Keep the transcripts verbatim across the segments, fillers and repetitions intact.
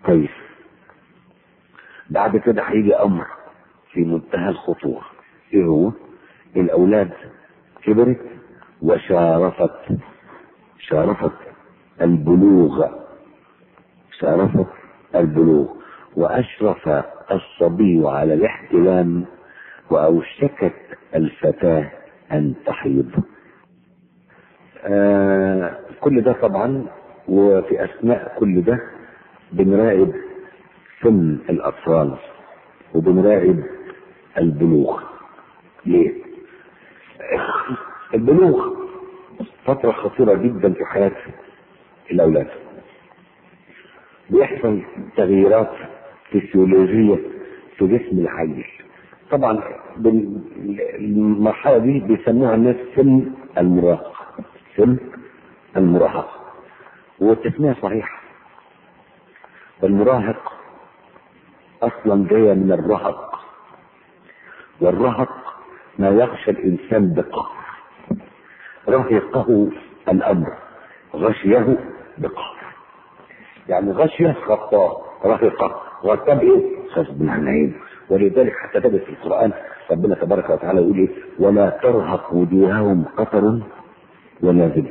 كويس. بعد كده هيجي امر في منتهى الخطورة، ايه هو؟ الاولاد كبرت وشارفت شارفت البلوغ شارفت البلوغ واشرف الصبي على الاحتلام، واوشكت الفتاة ان تحيض. آه كل ده طبعا، وفي اثناء كل ده بنراقب سن الاطفال وبنراقب البلوغ. ليه؟ البلوغ فترة خطيرة جدا في حياة الاولاد، بيحصل تغييرات فسيولوجية في جسم العيل. طبعا المرحلة دي بيسموها الناس سن المراهقة، سن المراهقة، والتسمية صحيحة. المراهق اصلا جاية من الرهق، والرهق ما يغشى الانسان بقهر. رهقه الامر، غشيه بقهر. يعني غشيه غطاه، رهقه غطاه بايه؟ غصب عن العين. ولذلك حتى تجد في القران ربنا تبارك وتعالى يقول ايه؟ ولا ترهق وجوههم قتر ولا ذل.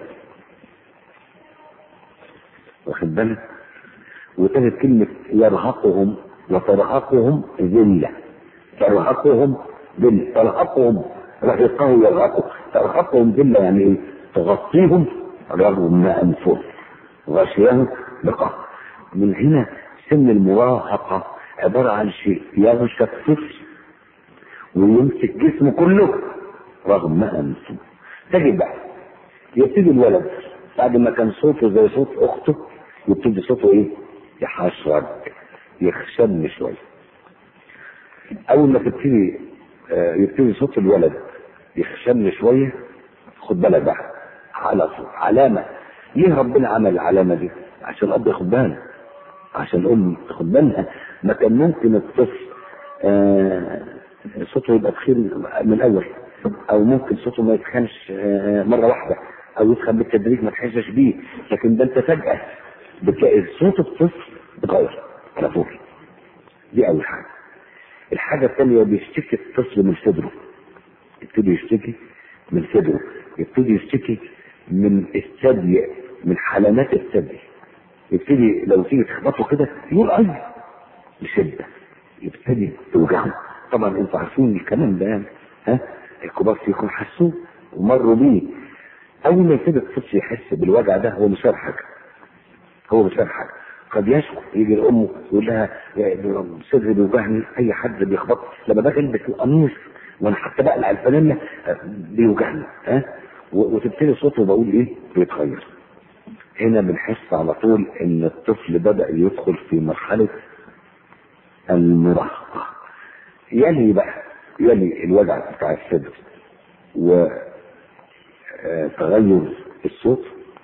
واخد بالك؟ وتجد كلمه يرهقهم وترهقهم ذله. ترهقهم ذله، ترهقهم رهقه يرهقه، ترهقهم ذله يعني ايه؟ تغطيهم رغم ما انفهم، غشيهم بقهر. من هنا سن المراهقه عباره عن شيء يغشى الطفل ويمسك جسمه كله رغم ما انفه. تجد بقى يبتدي الولد بعد ما كان صوته زي صوت اخته يبتدي صوته ايه؟ يحشرج، يخشن شويه. اول ما تبتدي آه يبتدي صوت الولد يخشن شويه، خد بالك بقى على صوت علامه. ليه ربنا عمل العلامه دي؟ عشان الاب ياخد باله، عشان الام تاخد بالها. ما كان ممكن الطفل آه صوته يبقى تخين من الاول، او ممكن صوته ما يتخنش آه مره واحده، او يتخن بالتدريج ما تحسش بيه. لكن ده انت فجاه بتلاقي صوت الطفل اتغير على طول. دي اول حاجه. الحاجه الثانيه بيشتكي الطفل من صدره، يبتدي يشتكي من صدره، يبتدي يشتكي من الثدي، من حلمات الثدي. يبتدي لو تيجي تخبطه كده يقول اي بشده، يبتدي توجعه. طبعا انتوا عارفين الكلام ده، ها الكبار فيكم حسوه ومروا بيه. اول ما يبتدي الطفل يحس بالوجع ده هو مش فاهم حاجه، هو مش فاهم حاجه. قد يشكو، يجي لامه يقول لها صدري بيوجعني. اي حد بيخبط لما باجي البس القميص وانا حتى بقلع الفانيلا بيوجعني، ها وتبتدي صوته بقول ايه؟ بيتغير. هنا بنحس على طول ان الطفل بدأ يدخل في مرحلة المراهقة. يلي بقى يلي الوجع بتاع الصدر وتغير الصوت،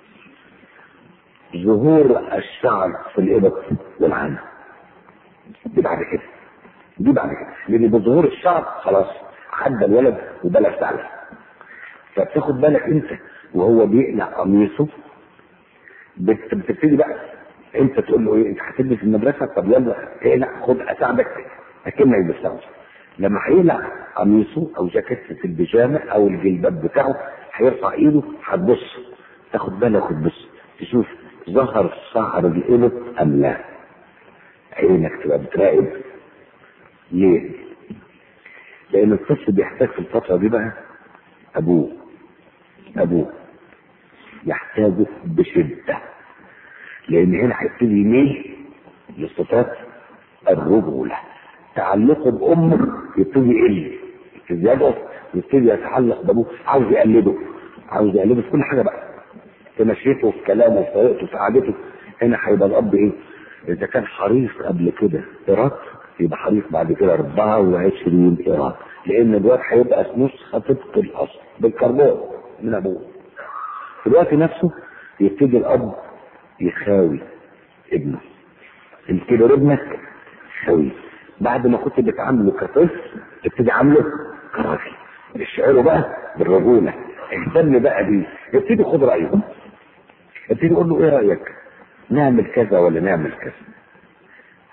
ظهور الشعر في الإبط والعنة. دي بعد كده دي بعد كده لان بظهور الشعر خلاص عدى الولد وبلغ سعله. فبتاخد بالك انت وهو بيقلع قميصه، بتبتدي بقى انت تقول له ايه؟ انت هتلبس المدرسه؟ طب يلا اقلع، خد اساعدك اكنك يلبسها. لما هيقلع قميصه او جاكيت البيجامه او الجلباب بتاعه هيرفع ايده، هتبص تاخد بالك وتبص تشوف ظهر شعر الابط ام لا. عينك تبقى بتراقب. ليه؟ لان الطفل بيحتاج في الفتره دي بقى ابوه ابوه يحتاجه بشده، لان هنا هيبتدي يميل لصفات الرجوله. تعلقه بامه يبتدي يقل، يبتدي يضعف، يبتدي يتعلق بابوه، عاوز يقلده عاوز يقلده في كل حاجه بقى، في مشيته، في كلامه، في طريقته، في قعدته. هنا هيبقى الاب ايه؟ اذا كان حريص قبل كده ايراد، يبقى حريص بعد كده أربعة وعشرين ايراد، لان الواد هيبقى نسخه طبق الاصل بالكربون من ابوه. في الوقت نفسه يبتدي الاب يخاوي ابنه. يبتدي ابنك خاوي بعد ما كنت بتعامله كطفل تبتدي عامله كراجل. اشعره بقى بالرجوله، اهتم بقى بيه، يبتدي خد رايه، يبتدي يقول له ايه رايك؟ نعمل كذا ولا نعمل كذا؟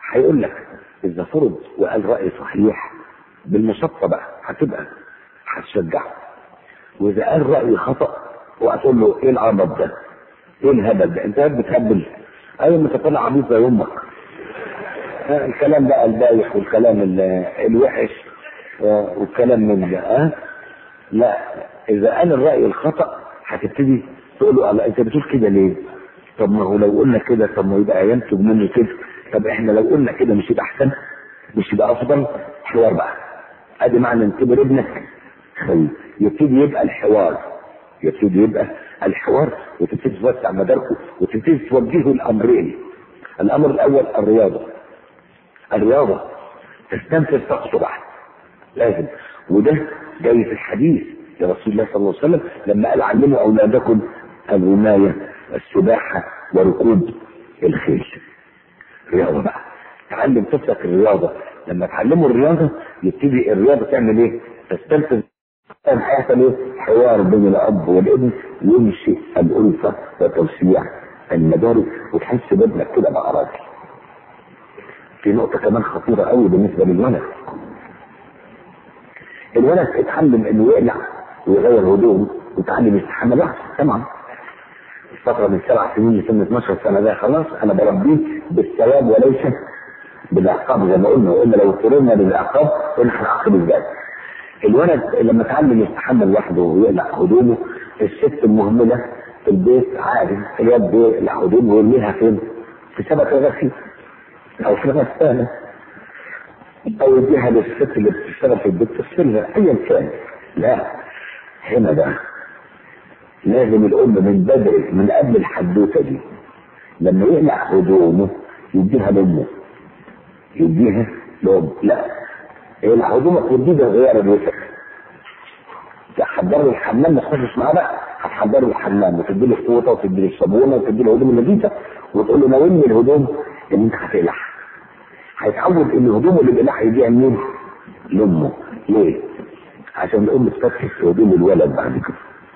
هيقول لك اذا فرض وقال راي صحيح بالمشقه بقى هتبقى هتشجعه، واذا قال راي خطا وهتقول له ايه العبط ده؟ ايه الهبل ده؟ انت بتهبل. ايوه انت طالع عبيط زي امك. الكلام بقى البايخ والكلام الوحش والكلام من ده. أه؟ لا، اذا قال الراي الخطا هتبتدي تقول له الله انت بتقول كده ليه؟ طب ما هو لو قلنا كده طب ما يبقى ينتج منه كده، طب احنا لو قلنا كده مش يبقى احسن؟ مش يبقى افضل؟ حوار بقى. ادي معنى انتبر ابنك خير. يبتدي يبقى الحوار يبتدي يبقى الحوار وتبتدي توسع مداركه وتبتدي توجهه الامرين. الامر الاول الرياضه. الرياضه تستنفذ طاقته بعد لازم، وده جاي في الحديث لرسول الله صلى الله عليه وسلم لما قال علموا اولادكم الرمايه السباحه وركوب الخيل. رياضه بقى، تعلم طفلك الرياضه. لما تعلمه الرياضه يبتدي الرياضه تعمل ايه؟ تستنفذ. هيحصل ايه؟ حوار بين الاب والابن يمشي الالفه وتوسيع المدارك وتحس بابنك كده بقى راجل. في نقطه كمان خطيره قوي بالنسبه للولد. الولد اتعلم انه يقلع ويغير هدومه ويتعلم يستحمى لوحده طبعا. فتره من سبع سنين لسن اتناشر سنه ده خلاص انا بربيه بالثواب وليس بالعقاب زي ما قلنا، وقلنا لو اضطررنا للعقاب قلنا هنعاقب ازاي؟ الولد لما اتعلم يستحمى لوحده ويقلع هدومه، الست المهمله في البيت عادي الواد بيقلع هدومه ويرميها فين؟ في شبكه غسيل او في غساله او يديها للست اللي بتشتغل في البيت تغسلها ايا كان. لا، هنا بقى لازم الام من بدري من قبل الحدوته دي لما يقلع هدومه يديها لامه يديها لامه. لا، يقلع هدومك وتديها غيار الوسخ. تحضر له الحمام ما تخشش معاه بقى، هتحضر له الحمام وتدي له الفوطه وتدي له الصابونه وتدي له الهدوم النظيفه وتقول له ناولني الهدوم اللي انت هتقلعها. هيتعود ان هدومه اللي بيقلعها يديها لمين؟ لامه. ليه؟ عشان الام تفتش في هدوم الولد بعد كده.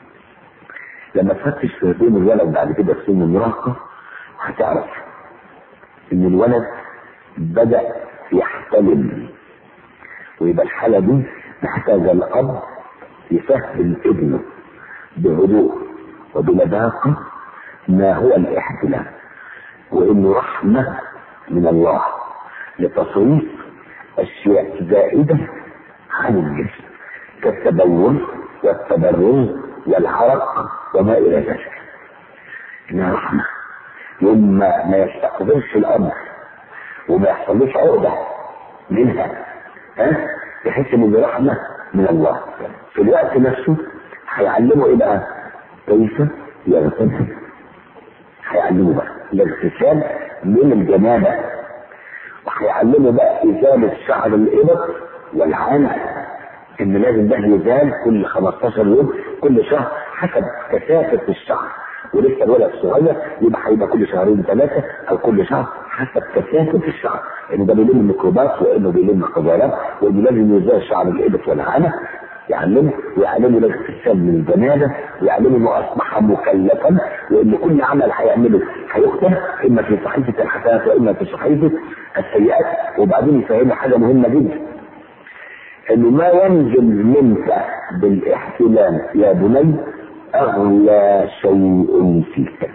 لما تفتش في هدوم الولد بعد كده في سن المراهقه هتعرف ان الولد بدا يحتلم، ويبقى الحاله دي محتاجه الاب يفهم ابنه بهدوء وبلباقه ما هو الاحتلام، وانه رحمه من الله لتصريف اشياء زائده عن الجسم كالتبول والتبرز والعرق وما الى ذلك. انها رحمه يوم ما يستقبلش الامر وما يحصلوش عقده منها، ها يحس ان دي رحمه من الله. في الوقت نفسه هيعلمه ايه بقى؟ كيف يغتسل. هيعلمه بقى الاغتسال من الجنابه، وهيعلمه بقى ازاله شعر الابط والعنق، ان لازم ده يزال كل خمستاشر يوم كل شهر حسب كثافه الشعر. ولسه الولد صغير يبقى هيبقى كل شهرين ثلاثه او كل شهر حسب كثافه الشعر، ان ده بيلم الميكروبات وانه بيلم قذارات، وانه لازم يزال شعر الابط والعنق. يعلمه ويعلمه الاغتسال من الجنابه، ويعلمه انه اصبح مكلفا، وان كل عمل هيعمله هيكتب اما في صحيفه الحسنات واما في صحيفه السيئات. وبعدين يفهمه حاجه مهمه جدا، انه ما ينزل منك بالاحتلام يا بني اغلى شيء فيك،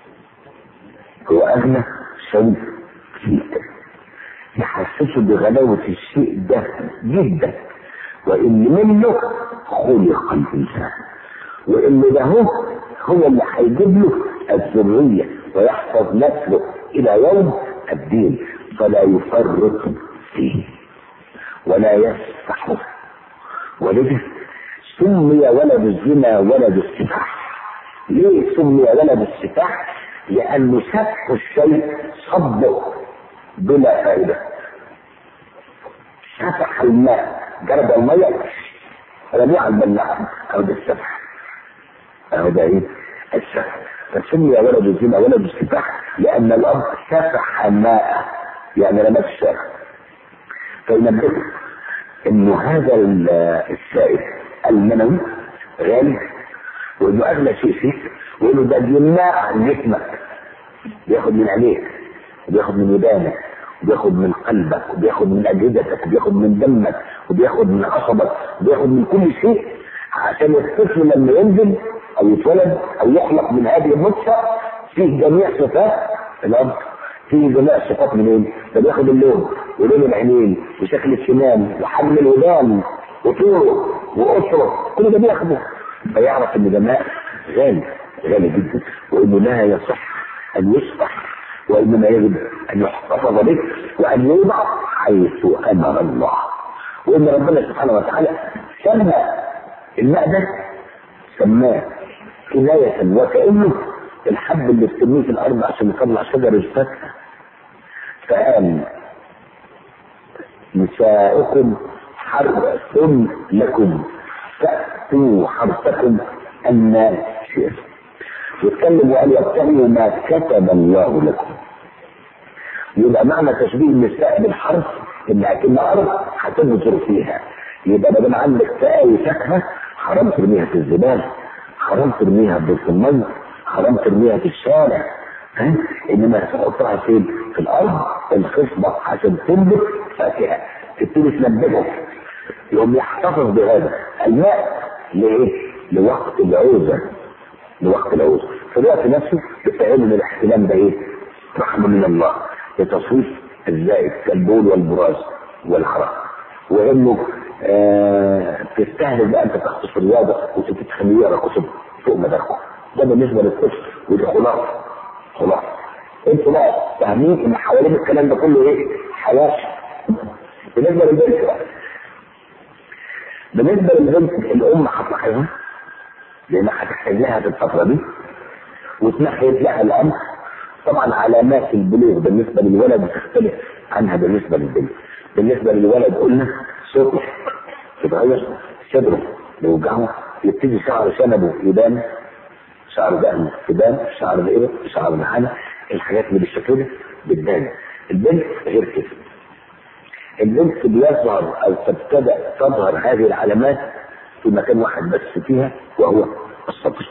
هو اغلى شيء فيك. يحسسه بغلاوه الشيء ده جدا، وان منه خلق الانسان، وان ده هو هو اللي هيجيب له الذريه ويحفظ نسله الى يوم الدين، فلا يفرط فيه ولا يسفح. ولذا سمي ولد الزنا ولد السفاح. ليه سمي ولد السفاح؟ لانه سفح الشيء صبه بلا فائده. سفح الماء، جرب الميه رميه على البلاعه او بالسفح، اهو ده ايه؟ السفح. فسمي ولد الزنا ولد السفاح لان الاب سفح الماء، يعني رماه في الشارع. فينبهك انه هذا السائل المنوي غالي، وانه اغلى شيء فيك، وانه ده بيمنع عن جسمك، بياخد من عينيك وبياخد من ودانك بياخد من قلبك، وبياخد من اجهزتك، وبياخد من دمك، وبياخد من عصبك، وبياخد من كل شيء، عشان الطفل لما ينزل او يتولد او يخلق من هذه النطفه فيه جميع صفات الاب، فيه جميع صفات منين؟ ده بياخد اللون ولون العينين وشكل السنان وحجم الودان وطوله وقصره، كل ده بياخده، فيعرف ان ده ماء غالي غالي جدا، وانه لا يصح ان يصبح، وانما يجب ان يحتفظ به وان يوضع حيث امر الله. وان ربنا سبحانه وتعالى سمى الماء ده، سماه كناية وكأنه الحب اللي بترميه في الارض عشان يطلع شجر الفاكهة، فقال نساؤكم حرث لكم فأتوا حرثكم أن شئتم. يتكلم وقال يبتغوا ما كتب الله لكم. يبقى معنى تشبيه النساء بالحرث ان اكن ارض هتبذر فيها، يبقى ما دام عندك سقاوي فاكهه حرام ترميها في الزباله، حرام ترميها في الميه، حرام ترميها في الشارع، ها؟ انما تحطها فين؟ في الارض الخصبه عشان تنبت فاكهه تبتدي تنبتك. يقوم يحتفظ بهذا الماء لايه؟ لوقت العوزه، لوقت العوزه. في الوقت نفسه بتعمل ان الاحتلام ده ايه؟ رحمه من الله لتصويف الزائد كالبول والبراز والعرق، وانه آه تستهدف بقى انت تخصص الرياضه وتتخليه يقرا كتب فوق مداركم. ده بالنسبه للطفل، ودي خلاصه خلاص. انتوا بقى فاهمين ان حوالين الكلام ده كله ايه؟ حواش. بالنسبه للبنت بقى، بالنسبه للبنت الام هتلاحظها لانها هتحتاج لها في الفتره دي وتمهد لها الامر. طبعا علامات البلوغ بالنسبه للولد بتختلف عنها بالنسبه للبنت. بالنسبه للولد قلنا صوته يتغير، صدره يوجعه، يبتدي شعر شنبه يبان، شعر دقنه يبان، شعر الإبط، شعر العانة، الحاجات اللي بالشكل ده بتبان. البنت غير كده. البنت بيظهر او تبتدأ تظهر هذه العلامات في مكان واحد بس فيها، وهو الصدر.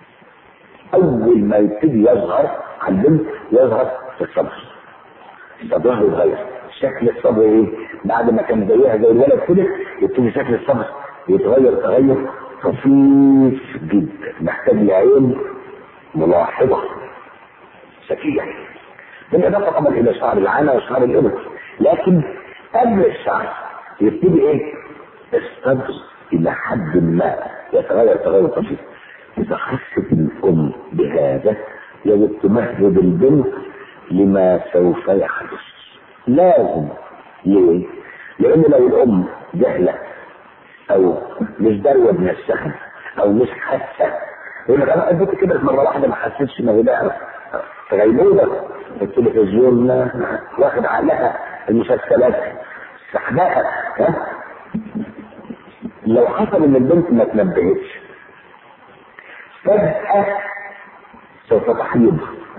اول ما يبتدي يظهر على البنت يظهر في الصدر. الصدر يتغير، شكل الصدر ايه؟ بعد ما كان زيها زي الولد كده يبتدي شكل الصدر يتغير تغير خفيف جدا، محتاج لعين ملاحظه شكيه، بالاضافه طبعا الى شعر العانه وشعر الابط. لكن قبل الشعر يبتدي ايه؟ الصدر الى حد ما يتغير تغير طفيف. اذا خست الام بهذا يجب تمهد البنت لما سوف يحدث. لازم. ليه؟ لان لو الام جهله او مش داروه بنفسها او مش حاسه، يقول لك انا البنت كبرت مره واحده ما حسيتش ما هي بقى تغيبوبه، التلفزيون واخد عليها، المسلسلات سحبها. ها؟ لو حصل ان البنت ما تنبهتش فجأة سوف تحيض،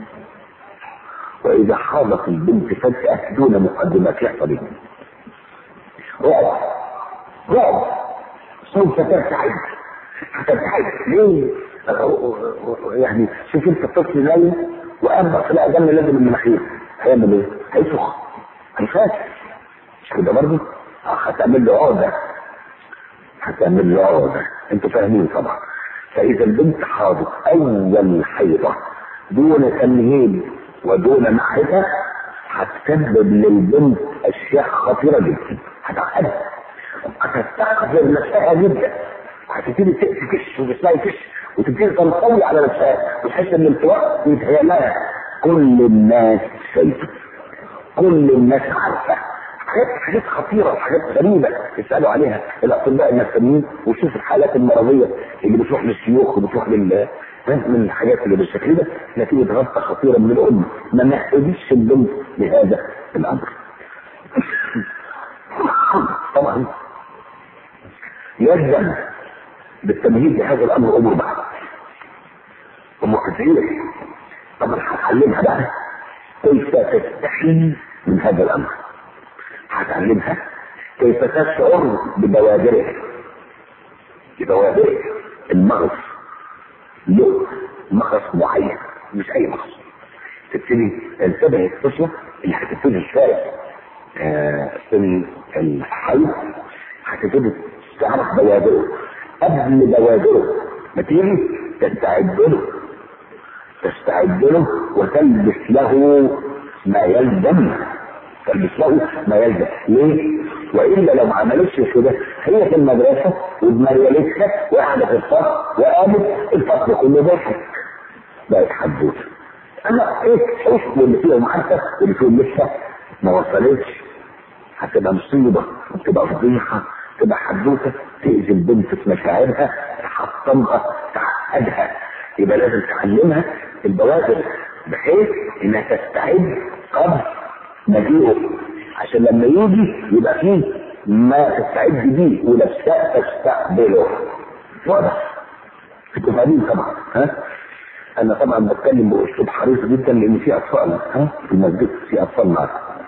واذا حاضت البنت فجأة دون مقدمات يحصل ايه؟ رعب رعب، سوف ترتعد هترتعد. ليه؟ يعني شوف انت الطفل نايم وأبقى في الأذان لازم المناخير، هيعمل ايه؟ هيفخ، هيفاس، مش كده برضه؟ هتعمل له عقدة، هتعمل له عقدة. انتوا فاهمين طبعا. فإذا البنت حاضت أول حيضة دون تمهيد ودون معرفة هتسبب للبنت أشياء خطيرة جدا، هتعقدها، هتستقذر نفسها جدا، هتبتدي تكش وتسمعي كش وتبتدي تنطوي على نفسها وتحس ان الانطواء بيتهيأ لها. كل الناس شايفة، كل الناس عارفة، حاجات حاجات خطيرة وحاجات غريبة يسألوا عليها الأطباء النفسيين وشوف الحالات المرضية اللي بتروح للشيوخ وبتروح لل من الحاجات اللي بالشكل ده نتيجة غلطة خطيرة من الأم ما نحتاجش البنت بهذا الأمر. طبعا يلزم بالتمهيد لهذا الأمر أمور بعد أمور كثيرة. طبعا هتعلمها بقى كيف تستحي من هذا الأمر، هتعلمها كيف تشعر ببوادرها، ببوادرها. المغص له مغص معين، مش اي مغص. تبتدي تنتبه الطفله اللي هتبتدي الشارع آه سن الحيض هتبتدي تعرف بوادره. قبل بوادره ما تيجي تستعد له تستعد له وتلبس له ما يلزم تلبس له ما يلزم. ليه؟ والا لو ما عملتش كده هي في المدرسه وبمريالتها وقاعده في الفصل وقامت الفصل كله ضحك بقت حدوته. انا ايه حسن اللي فيهم عارفه واللي فيهم لسه ما وصلتش. هتبقى مصيبه، تبقى فضيحه، تبقى حدوته تأذي البنت في مشاعرها، تحطمها، تعقدها. يبقى لازم تعلمها البوادر بحيث انها تستعد قبل مجيئه عشان لما يجي يبقى فيه ما تستعد بيه ولبساء تستقبله. واضح؟ انتوا فاهمين طبعا. ها؟ انا طبعا بتكلم باسلوب حريص جدا لان في اطفال ها في المسجد، في اطفال معاك.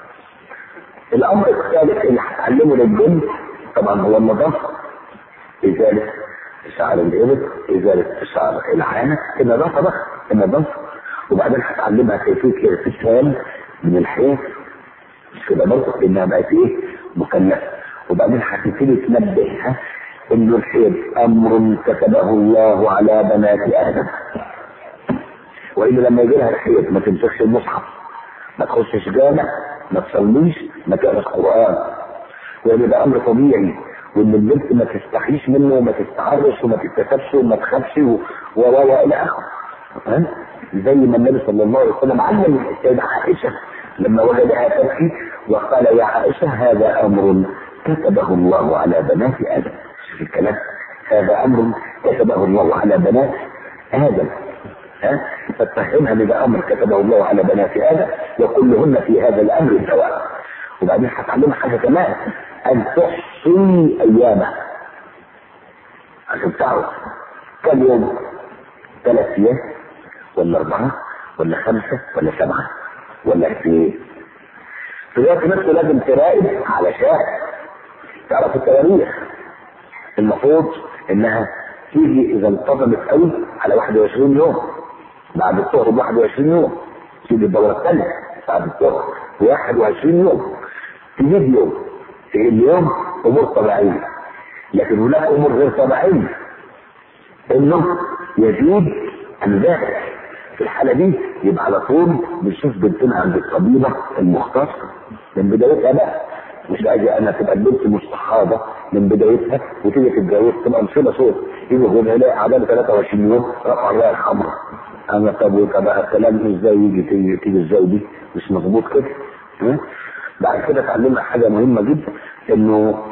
الامر الثالث اللي هتعلمه للبنت طبعا هو النظافه. ازاله شعر الابط، ازاله شعر العانه، النظافه بقى النظافه. وبعدين هتعلمها كيفيه الاغتسال من الحيض مش كده برضه لانها بقت ايه مكلفه. وبعدين هتبتدي تنبهها انه الحيض امر كتبه الله على بنات ادم، وإن لما يجي لها الحيض ما تمسكش المصحف، ما تخشش جامع، ما تصليش، ما تقراش قرآن، وإن ده أمر طبيعي، وإن البنت ما تستحيش منه وما تستعرش وما تتكسبش وما تخافش و و إلى آخره. زي ما النبي صلى الله عليه وسلم علم السيدة عائشة لما وجدها تبكي وقال يا عائشة هذا أمر كتبه الله على بنات آدم. شوف الكلام، هذا أمر كتبه الله على بنات آدم. ها فتفهمها ان ده امر كتبه الله على بنات ادم وكلهن في هذا الامر سواء. وبعدين هتعلمها حاجه كمان، ان تحصي ايامها عشان تعرف كم يوم، ثلاث ايام ولا اربعه ولا خمسه ولا سبعه ولا ايه. في الوقت نفسه لازم تراقب علشان تعرف التواريخ. المفروض انها تيجي اذا انتظمت قوي على واحد وعشرين يوم، بعد الظهر ب واحد وعشرين يوم تيجي الدورة الثانية، بعد الظهر ب واحد وعشرين يوم تجيب يوم، في اليوم امور طبيعية. لكن هناك امور غير طبيعية انه يزيد عن ذلك. في الحالة دي يبقى على طول بنشوف بنتنا عند الطبيبة المختصة من بدايتها بقى، مش اجي انا تبقى البنت مستحاضة من بدايتها وتيجي تتجوز تبقى مصيبة صوت يجي يقول لها عدد ثلاثة وعشرين يوم رفع الرايه الحمراء. انا طب وبقى الكلام ازاي يجي تيجي, تيجي ازاي دي مش مظبوط كده. بعد كده اتعلمنا حاجة مهمة جدا انه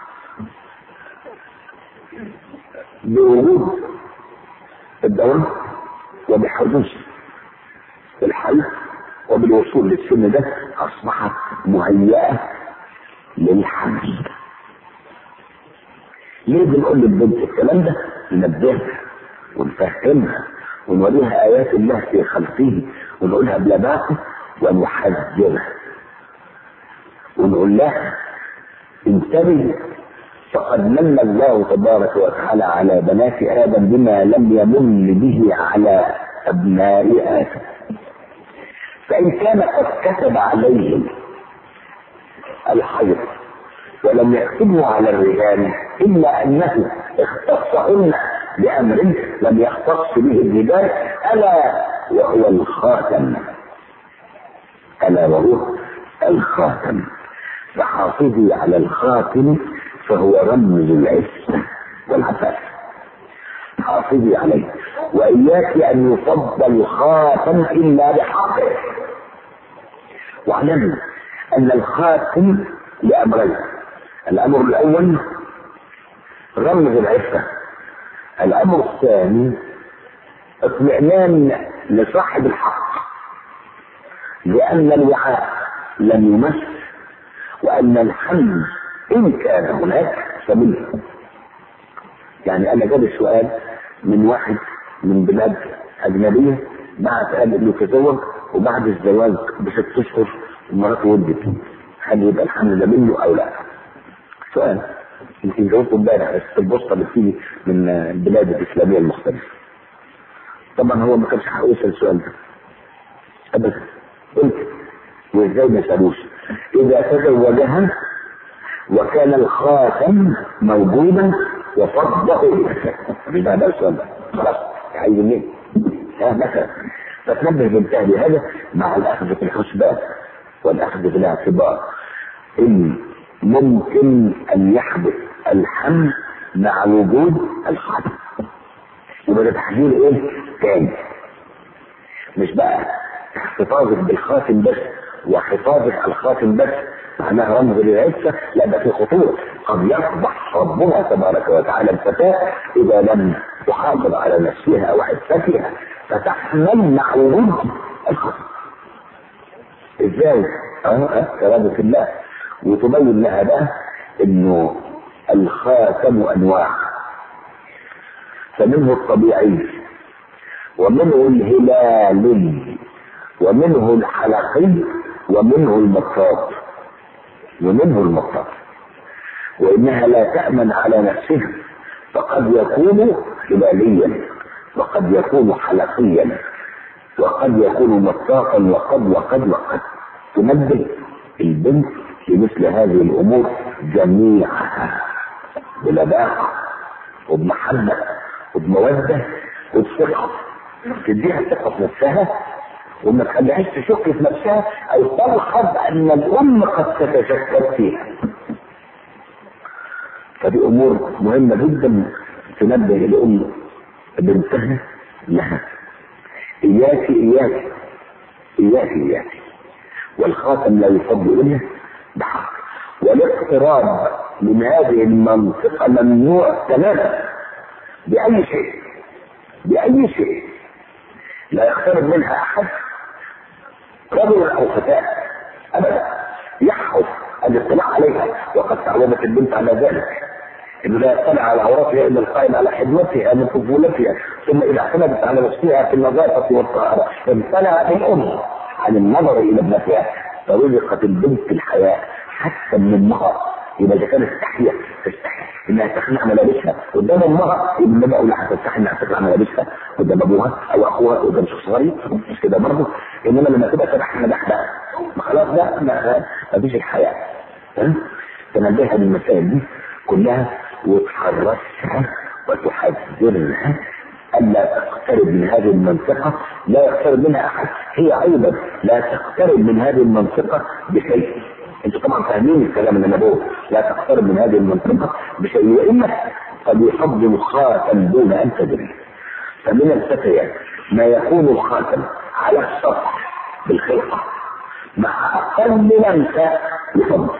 بوجود الدورة وبحدوث الحيض وبالوصول للسن ده اصبحت مهيئة للحمل. ليه بنقول للبنت الكلام ده؟ ننبهها ونفهمها ونوريها ايات الله في خلقه ونقولها بلباقه ونحذرها ونقول لها انتبهي فقد من الله تبارك وتعالى على بنات ادم بما لم يمن به على ابناء ادم. فان كان قد كتب عليهم الحيض ولم يكتبه على الرجال الا انه اختصهن بامر لم يختص به الرجال الا وهو الخاتم. الا وهو الخاتم. فحافظي على الخاتم فهو رمز العزة والعفاف. حافظي عليه واياك ان يفضل الخاتم الا بحقه. واعلمي ان الخاتم لامرين، الامر الاول رمز العفة، الامر الثاني اطمئنان لصاحب الحق لان الوعاء لم يمس وان الحمل ان كان هناك فمنه. يعني انا جاب السؤال من واحد من بلاد اجنبيه بعد قال انه تزوج وبعد الزواج بست اشهر مراته ولدت، هل يبقى الحمل ده منه او لا؟ سؤال يمكن جاوبته امبارح في البوسطه اللي بتيجي من البلاد الاسلاميه المختلفه. طبعا هو ما كانش حق يسال السؤال ده ابدا. قلت وازاي ما يسالوش؟ اذا تزوجها وكان الخاتم موجودا وفضه بما ده السؤال خلاص عايز منين؟ ها مثلا فتنبه بانتهى لهذا مع الاخذ في الحسبان والاخذ في الاعتبار ان ممكن ان يحدث الحمل مع وجود الخاتم. يبقى ده تحذير ايه؟ تاني، مش بقى احتفاظك بالخاتم بس وحفاظك على الخاتم بس معناها رمز للعفة، لا ده في خطوره. قد يفضح ربنا تبارك وتعالى الفتاة اذا لم تحافظ على نفسها وعفتها فتحمل مع وجود الخاتم. ازاي؟ اه كلام في الله. وتبين لها بقى انه الخاتم انواع، فمنه الطبيعي ومنه الهلالي ومنه الحلقي ومنه المطاط ومنه المطاط وانها لا تأمن على نفسها، فقد يكون هلاليا وقد يكون حلقيا وقد يكون مطاطا وقد وقد وقد. تنبه البنت لمثل هذه الامور جميعها بلباقه وبمحبه وبموده وبثقه، تديها ثقه في نفسها وما تخليهاش تشك في نفسها او تلحظ ان الام قد تتشكك فيها. فدي امور مهمه جدا تنبه الام بنتها لها. اياك اياك اياك اياك والخاتم لا يفضل الا بحق. والاقتراب من هذه المنطقه ممنوع تماما باي شيء باي شيء لا يقترب منها احد رجل او فتاه ابدا، يحرص الاطلاع عليها، وقد تعودت البنت على ذلك انه لا يطلع على عورتها الا القائم على حدوتها من طفولتها، ثم اذا اعتمدت على نفسها في النظافه والطهاره امتنعت الام عن النظر الى ابنتها، فرزقت البنت الحياء حتى من امها. يبقى اذا كانت تستحي تستحي انها تخلع ملابسها قدام امها، يبقى بقى ولا هتستحي انها تخلع ملابسها قدام ابوها او اخوها قدام شخص غريب، مش كده برضه؟ انما لما تبقى سبح مدح بقى ما خلاص بقى ما فيش الحياء. ها؟ تنبهها للمسائل دي كلها وتحرسها وتحذرها الا تقترب من هذه المنطقه، لا يقترب منها احد. هي ايضا لا تقترب من هذه المنطقه بشيء. انتوا طبعا فاهمين الكلام اللي انا بقوله، لا تقترب من هذه المنطقه بشيء، واما قد يفضل الخاتم دون ان تدري. فمن الفتيات ما يكون الخاتم على السطح بالخيطه مع اقل لمسه يفضل،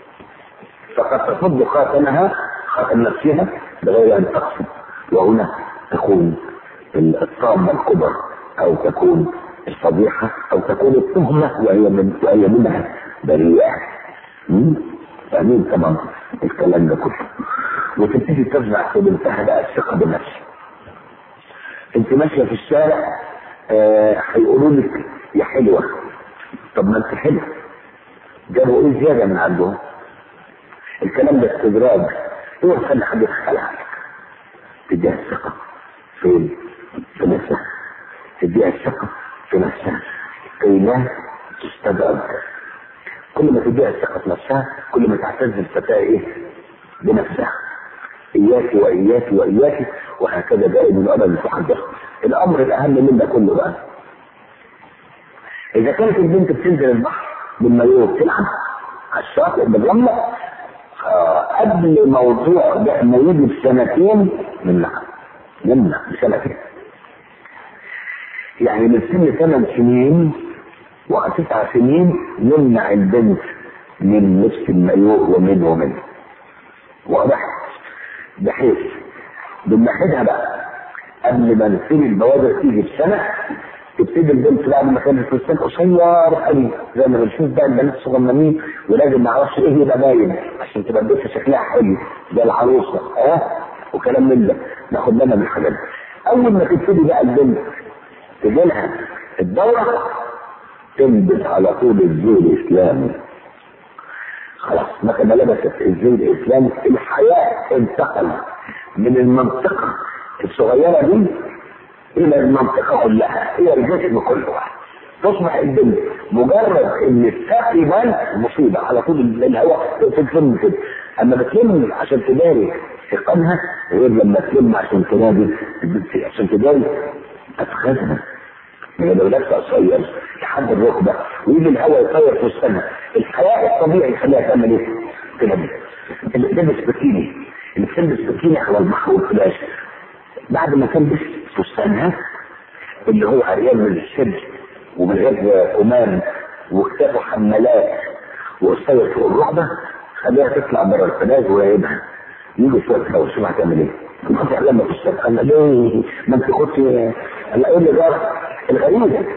فقد تفض خاتمها خاتم نفسها بغير ان تقصد، وهنا تكون الطامه الكبرى او تكون الفضيحه او تكون التهمه وهي من وهي منها بريئه. فاهمين طبعا الكلام ده كله. وتبتدي ترجع في بنتها بقى الثقه بالنفس. انت ماشيه في الشارع هيقولوا آه لك يا حلوه، طب ما انت حلوه، جابوا ايه زياده من عندهم؟ الكلام ده استدراج، هو يخلي حد يتخلى عليك. تديها الثقه في في نفسها، تديها الثقه في نفسها كي لا تستدرج. كل ما تديها الثقه في نفسها كل ما تعتز الفتاه ايه؟ بنفسها. اياك واياك واياك وهكذا دائما ابدا تحدث. الامر الاهم من ده كله بقى، اذا كانت البنت بتنزل البحر بالمايوه بتلعب على الشاطئ بالرمله آه قبل موضوع ده ما يجي بسنتين نمنع نمنع بسنتين. يعني من سن ثمان سنين وتسع سنين نمنع البنت من لبس المايوه ومن ومن واضح، بحيث بنمهدها بقى قبل ما نسيب البوادر تيجي السنه. تبتدي البنت بعد ما كانت فستان قصير قوي زي ما بنشوف بقى البنات الصغننين، ولازم ما اعرفش ايه يبقى باين عشان تبقى البنت شكلها حلو زي العروسه اه وكلام من ده. ناخد بالنا من الحاجات دي. اول ما تبتدي بقى البنت تجي لها الدوره تلبس على طول الزي الاسلامي. خلاص متى ما لبست الزي الاسلامي الحياء انتقل من المنطقه الصغيره دي الى المنطقه كلها، هي الجسم كله. تصبح البنت مجرد ان الساق يبان مصيبه على طول الهواء تتلم كده. اما بتلم عشان تداري ثقلها غير لما تلم عشان تنادي عشان تداري اتخذها. يعني لو لابسه قصير لحد الركبه ويجي الهواء يطير في السماء، الحياه الطبيعي يخليها تعمل ايه؟ تنادي. اللي بتلبس بكيني اللي بتلبس بكيني على البحر والفلاش بعد ما تلبس فستانها اللي هو عريان من الشد ومن غير كمان وكتابه حمالات وقصير فوق الركبه، خليها تطلع بره الفلاج ويعيبها. يجي شويه هوا شوف هتعمل ايه؟ كنت لما في الشارع قال ليه ما انت كنت قال ايه اللي جرى؟ الغريب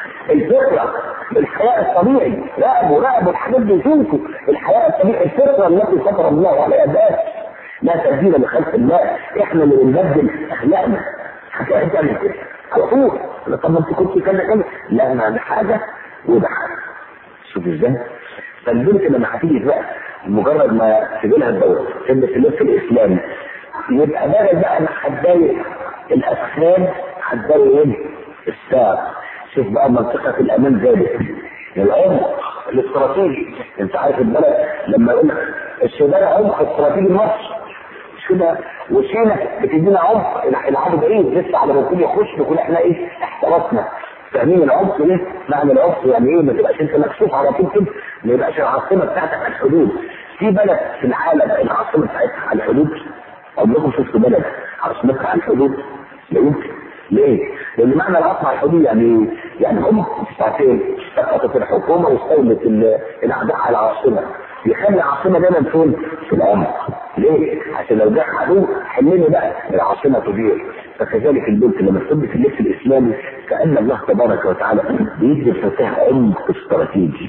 الفطره الحياء الطبيعي. راقبوا راقبوا الحاجات دي يشوفوا الحياء الطبيعي الفطره التي فطر الله عليها ذات لا تبديل لخلق الله. احنا اللي بنبدل اخلاقنا. هتلاقي تعمل كده على طول. طب ما انت كنت كذا كذا. لا انا ده حاجه وده حاجه. شوف ازاي؟ فالبنت لما هتيجي بقى مجرد ما تجي لها الدوره تلبس اللبس الاسلامي يبقى بدل بقى انا هتضايق الاسنان هتضايق ايه؟ الساق. شوف بقى منطقه الامان ذلك العمق الاستراتيجي. انت عارف البلد لما يقول لك السودان عمق استراتيجي لمصر مش كده، وسينا بتدينا عمق العرض بعيد لسه على ما الكل يخش نكون احنا ايه احترسنا. فاهمين العمق ايه؟ معنى العمق يعني ايه؟ ما تبقاش انت مكشوف على طول كده، ما يبقاش العاصمه بتاعتك على الحدود. في بلد في العالم العاصمه بتاعتها على الحدود؟ عمركم شفتوا بلد عاصمتها على الحدود؟ لا يمكن. ليه؟ لان معنى العاصمه على الحدود يعني يعني هم ساعتين سقطت الحكومه واستولت الاعداء على العاصمه. يخلي العاصمه دايما فين؟ في العمق. ليه؟ عشان لو جه عدو حلني بقى العاصمه تدير. فكذلك البنت لما تلبس اللبس الاسلامي كان الله تبارك وتعالى بيدي الفتاه عمق استراتيجي.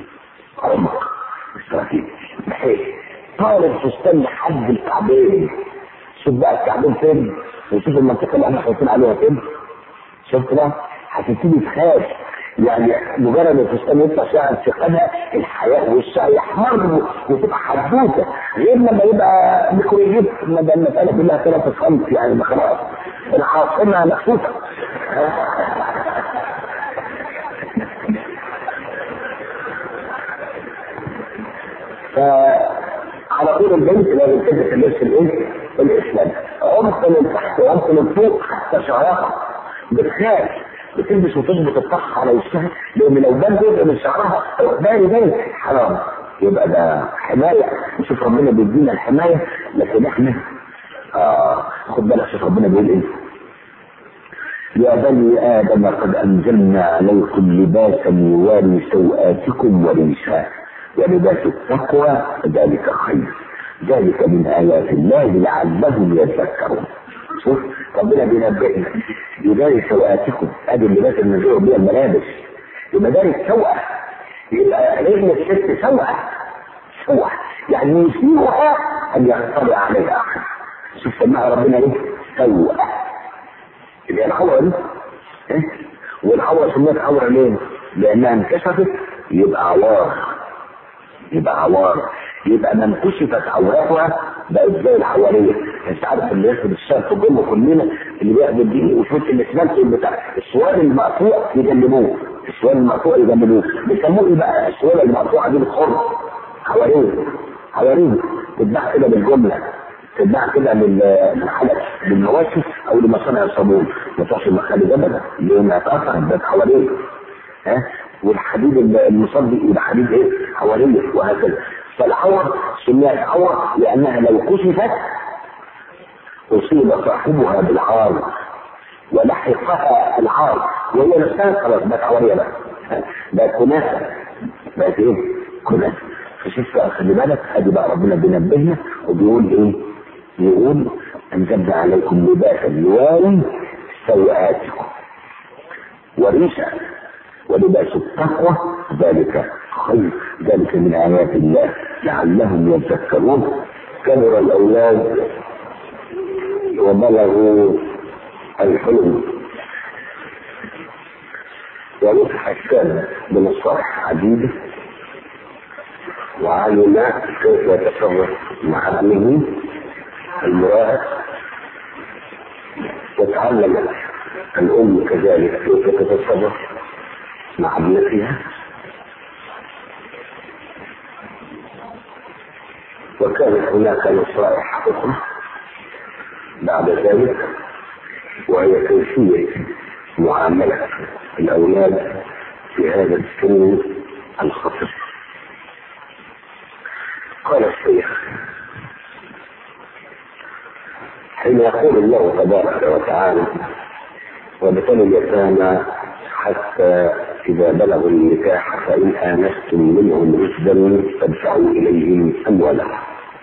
عمق استراتيجي بحيث طال الفستان لحد الكعبين. شوف بقى الكعبين فين وشوف المنطقه اللي احنا حاطين عليها فين. شفت بقى؟ هتبتدي تخاف. يعني مجرد الفستان يطلع شعر ثقلها الحياه والشعر يحمر وتبقى حدوته غير لما يبقى ميكرويف ما ده المساله كلها ثلاثة خمس يعني خلاص العاصمه مكشوفه. فعلى طول البنت لازم تلبس اللبس الايه؟ الاسلامي. عمق من تحت وعمق من فوق حتى شعرها بتخاف بتلبس وتظبط الطرح على وشها لان لو بان جزء من شعرها باين باين حرام. يبقى ده حمايه. شوف ربنا بيدينا الحمايه لكن احنا آه خد بالك شوف ربنا بيقول ايه؟ يا بني ادم قد انزلنا عليكم لباسا يواري سوآتكم وريشا ولباس التقوى ذلك خير ذلك من ايات الله لعلهم يذكرون. شوف ربنا بينبهنا يداري سوءاتكم. ادي اللباس اللي نزلوا بيها الملابس يداري السوءة. يبقى رجل الست سوءة سوءة يعني يسيئها ان يطلع عليها احد. شوف سماها ربنا ايه؟ سوءة. يبقى العورة دي إيه؟ والعورة سميت عورة ليه؟ لانها انكشفت يبقى عوار. يبقى عوار يبقى من كشفت عورتها بقت زي الحواريه. انت عارف اللي ياخد الشرط جوه كلنا اللي بياخد الدين وشوف الاسلام بتاع السواد المقطوع يجنبوه. السواد المقطوع يجنبوه بيسموه ايه بقى؟ السواد المقطوعه دي بالخرم حواريه. حواريه تتباع كده بالجمله تتباع كده للحلق للمواشي او لمصانع الصابون ما تروحش المخالي ابدا لان هتاثر ده حواريه. ها والحديد المصدي يبقى حديد ايه؟ حواريه وهكذا. فالعور سميت عور لانها لو كشفت اصيب صاحبها بالعار ولحقها العار وهي نفسها خلاص بقت عوريه بقى بقت كنافه بقت ايه؟ كنافه. فشوف خلي بالك ادي بقى ربنا بينبهنا وبيقول ايه؟ بيقول انزلنا عليكم لباسا يواري سوآتكم وريشا ولباس التقوى ذلك خير ذلك من آيات الله لعلهم يتذكرون. كبر الأولاد وبلغوا الحلم ونصح الشاب بنصائح عديدة وعلم كيف يتصرف مع ابنه المراهق وتعلم الأم كذلك كيف تتصرف مع ابنتها، وكانت هناك نصائح أخرى بعد ذلك، وهي كيفية معاملة الأولاد في هذا السن الخطير. قال الشيخ: حين يقول الله تبارك وتعالى: وابتلوا اليتامى حتى إذا بلغوا النكاح فإن آنستم منهم رشدا فادفعوا إليهم أموالهم.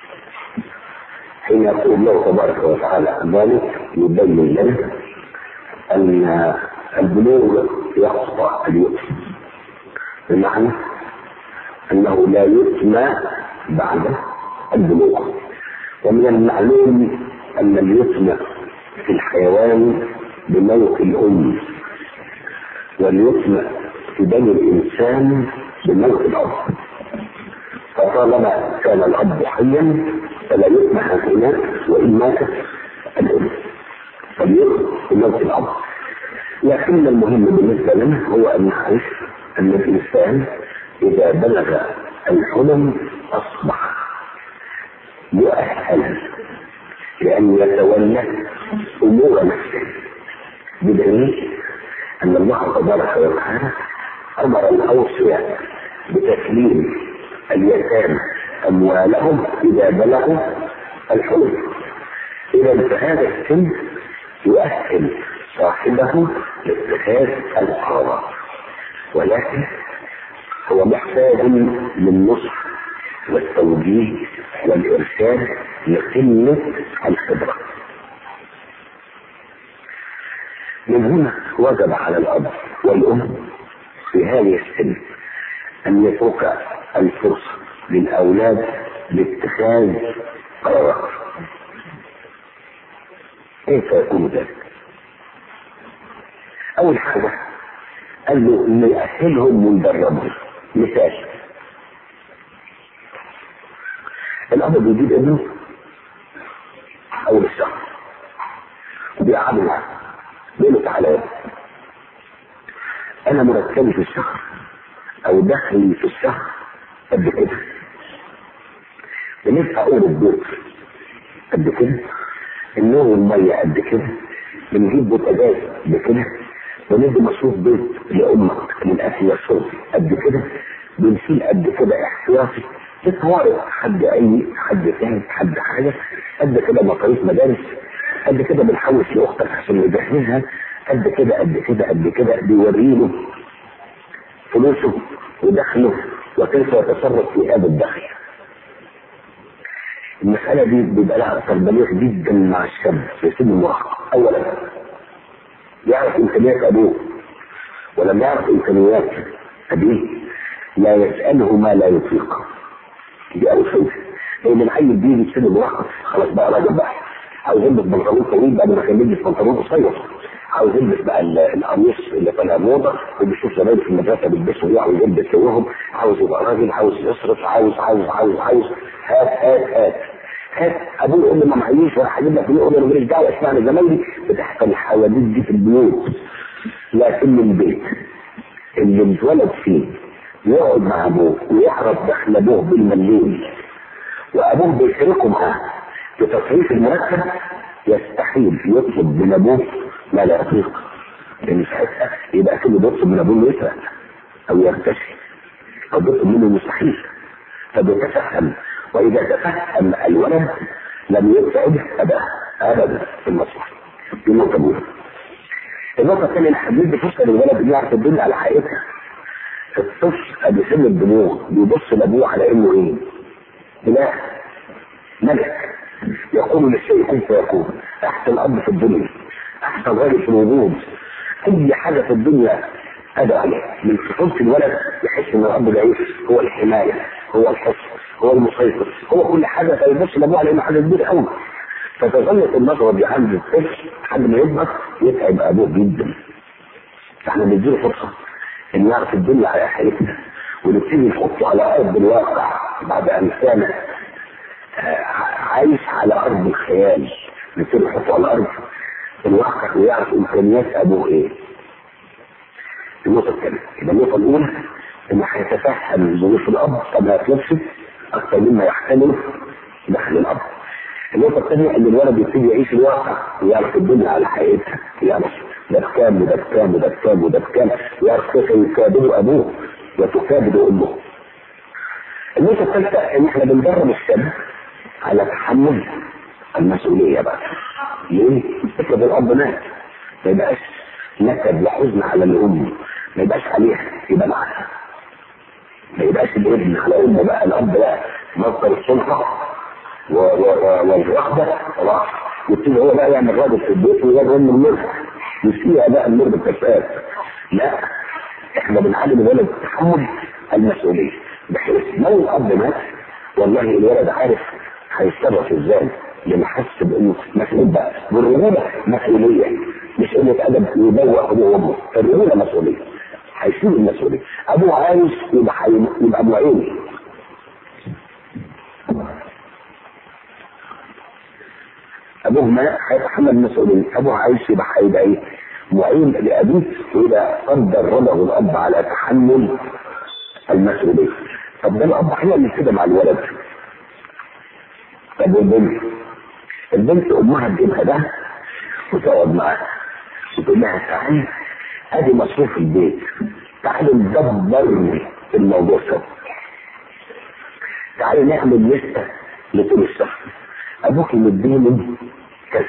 حين يقول الله تبارك وتعالى ذلك يبين لنا أن البلوغ يقطع اليتم، بمعنى أنه لا يتم بعد البلوغ. ومن المعلوم أن اليتم في الحيوان بموت الأم، واليتم في بني الإنسان بموت الأب. فطالما كان الأب حيا فلا يتم هنا، وإن ماتت الأم فاليتم بموت الأب. لكن المهم بالنسبة لنا هو أن نعرف أن الإنسان إذا بلغ الحلم أصبح مؤهلا لأن يتولى أمور نفسه، بدليل أن الله تبارك وتعالى أمر الأوصياء بتسليم اليتامى أموالهم إذا بلغوا الحلم. إذا فهذا السن يؤهل صاحبه لاتخاذ القرار، ولكن هو محتاج للنصح والتوجيه والإرشاد لقلة الخبرة. من هنا وجب على الأب والأم في هذه السن أن يترك الفرصة للأولاد لاتخاذ قرارات. كيف يكون ذلك؟ أول حاجة قال له إنه يأهلهم ويدربهم. مثال: الأب بيجيب ابنه أول الشهر وبيقعدوا معاه، بيقول له: تعالى يا ابني، أنا مرتبي في الشهر أو دخلي في الشهر قد كده، بندفع أول البيت قد كده، النور والمية قد كده، بنجيب بوتاجاز قد كده، بندي مصروف بيت لأمك للأكل والشرب قد كده، بنشيل قد كده احتياطي للطوارئ، حد أي حد ثاني حد حاجة قد كده، مصاريف مدارس قد كده، بنحوش لأختك عشان نجهزها قد كده قد كده قد كده. بيوريله فلوسه ودخله وكيف يتصرف في هذا الدخل. المسألة دي بيبقى لها أثر بليغ جدا مع الشاب في سن المراهقة. أولا يعرف إمكانيات أبوه، ولما يعرف إمكانيات أبيه لا يسأله ما لا يطيق. دي أول شيء، لأن العيل بيجي في سن المراهقة خلاص بقى راجل بقى، عاوز يلبس بنطلون طويل بعد ما كان بيلبس بنطلون قصير، عاوز يلبس بقى القميص اللي طالع موضه وبيشوف زمايله في المدرسه بيلبسوا ايه، عاوز يلبس زيهم، عاوز يبقى راجل، عاوز يصرف، عاوز عاوز عاوز عاوز هات هات هات هات. ابوه يقول له ما معيش ولا هجيب لك، يقول له انا ماليش دعوه، اسمعني زمايلي. بتحصل الحوادث دي في البيوت، لكن البيت اللي اتولد فيه يقعد مع ابوه ويعرف دخل ابوه بالمليون وابوه بيشاركه معاه في تصريف المرتب، يستحيل يطلب من ابوه ما لا يطيق، لان ساعتها يبقى كله بيطلب من ابوه يسرق او يرتشي او بيطلب منه مستحيل. فبيتفهم، واذا تفهم الولد لم يسعد اباه ابدا في المصلحه. دي نقطه اولى. النقطه الثانيه، الحديث بفرصه للولد انه يعرف الدنيا على حقيقتها. الطفل قبل سن البلوغ بيبص لابوه على انه ايه؟ اله، ملك، يقول للشيء كن فيكون، احسن اب في الدنيا، احسن راجل في الوجود، اي حاجه في الدنيا ادعى عليه. من طفوله الولد يحس ان الاب ده هو الحمايه، هو الحفظ، هو المسيطر، هو كل حاجه، فيبص لابوه على انه حاجه كبيره قوي. فتظلت النظره دي عند الطفل لحد ما يكبر يتعب ابوه جدا. فاحنا بنديله فرصه ان يعرف الدنيا على حقيقتها، ونبتدي نحطه على ارض الواقع بعد ان كان عايش على ارض الخيال. نبتدي نحطه على ارض الواقع ويعرف امكانيات ابوه ايه. النقطه الثانيه، يبقى النقطه الاولى انه هيتفهم ظروف الاب فما يطلبش اكثر مما يحتمل دخل الاب. النقطه الثانيه ان الولد يبتدي يعيش الواقع ويعرف الدنيا على حقيقتها، يعرف ده بكام وده بكام وده بكام وده بكام، يعرف كيف يكابد ابوه وتكابد امه. النقطه الثالثه ان احنا بندرب الشاب على تحمل المسؤوليه بقى. ليه؟ افرض الاب مات ما يبقاش نكد وحزن على الام، ما يبقاش عليها، يبقى معاها. ما يبقاش الابن على امه بقى، الاب بقى مصدر السلطه والرغبه خلاص، يبتدي هو بقى يعمل راجل في البيت ويجرب من المرض يسيء بقى المرض بالكفاءات. لا، احنا بنعلم الولد تحمل المسؤوليه بحيث لو الاب مات والله الولد عارف هيتصرف ازاي، لما حس بانه مسؤول بقى. والرجوله مسؤوليه، مش انه ادب يبوق ابوه وامه، الرجوله مسؤوليه، هيشيل المسؤوليه. ابوه عايش يبقى حي... يبقى معين. ابوه ما هيتحمل المسؤوليه، ابوه عايش يبقى هيبقى ايه؟ معين لابيه، واذا قدر رضاه الاب على تحمل المسؤوليه. طب ده الاب هيعمل كده مع الولد. طب والبنت؟ البنت امها تجيبها ده وتقعد معاها وتقول لها تعالي ادي مصروف البيت، تعالي ندبر الموضوع سوا، تعالي نعمل لسته لطول الشهر، ابوك مديني كذا.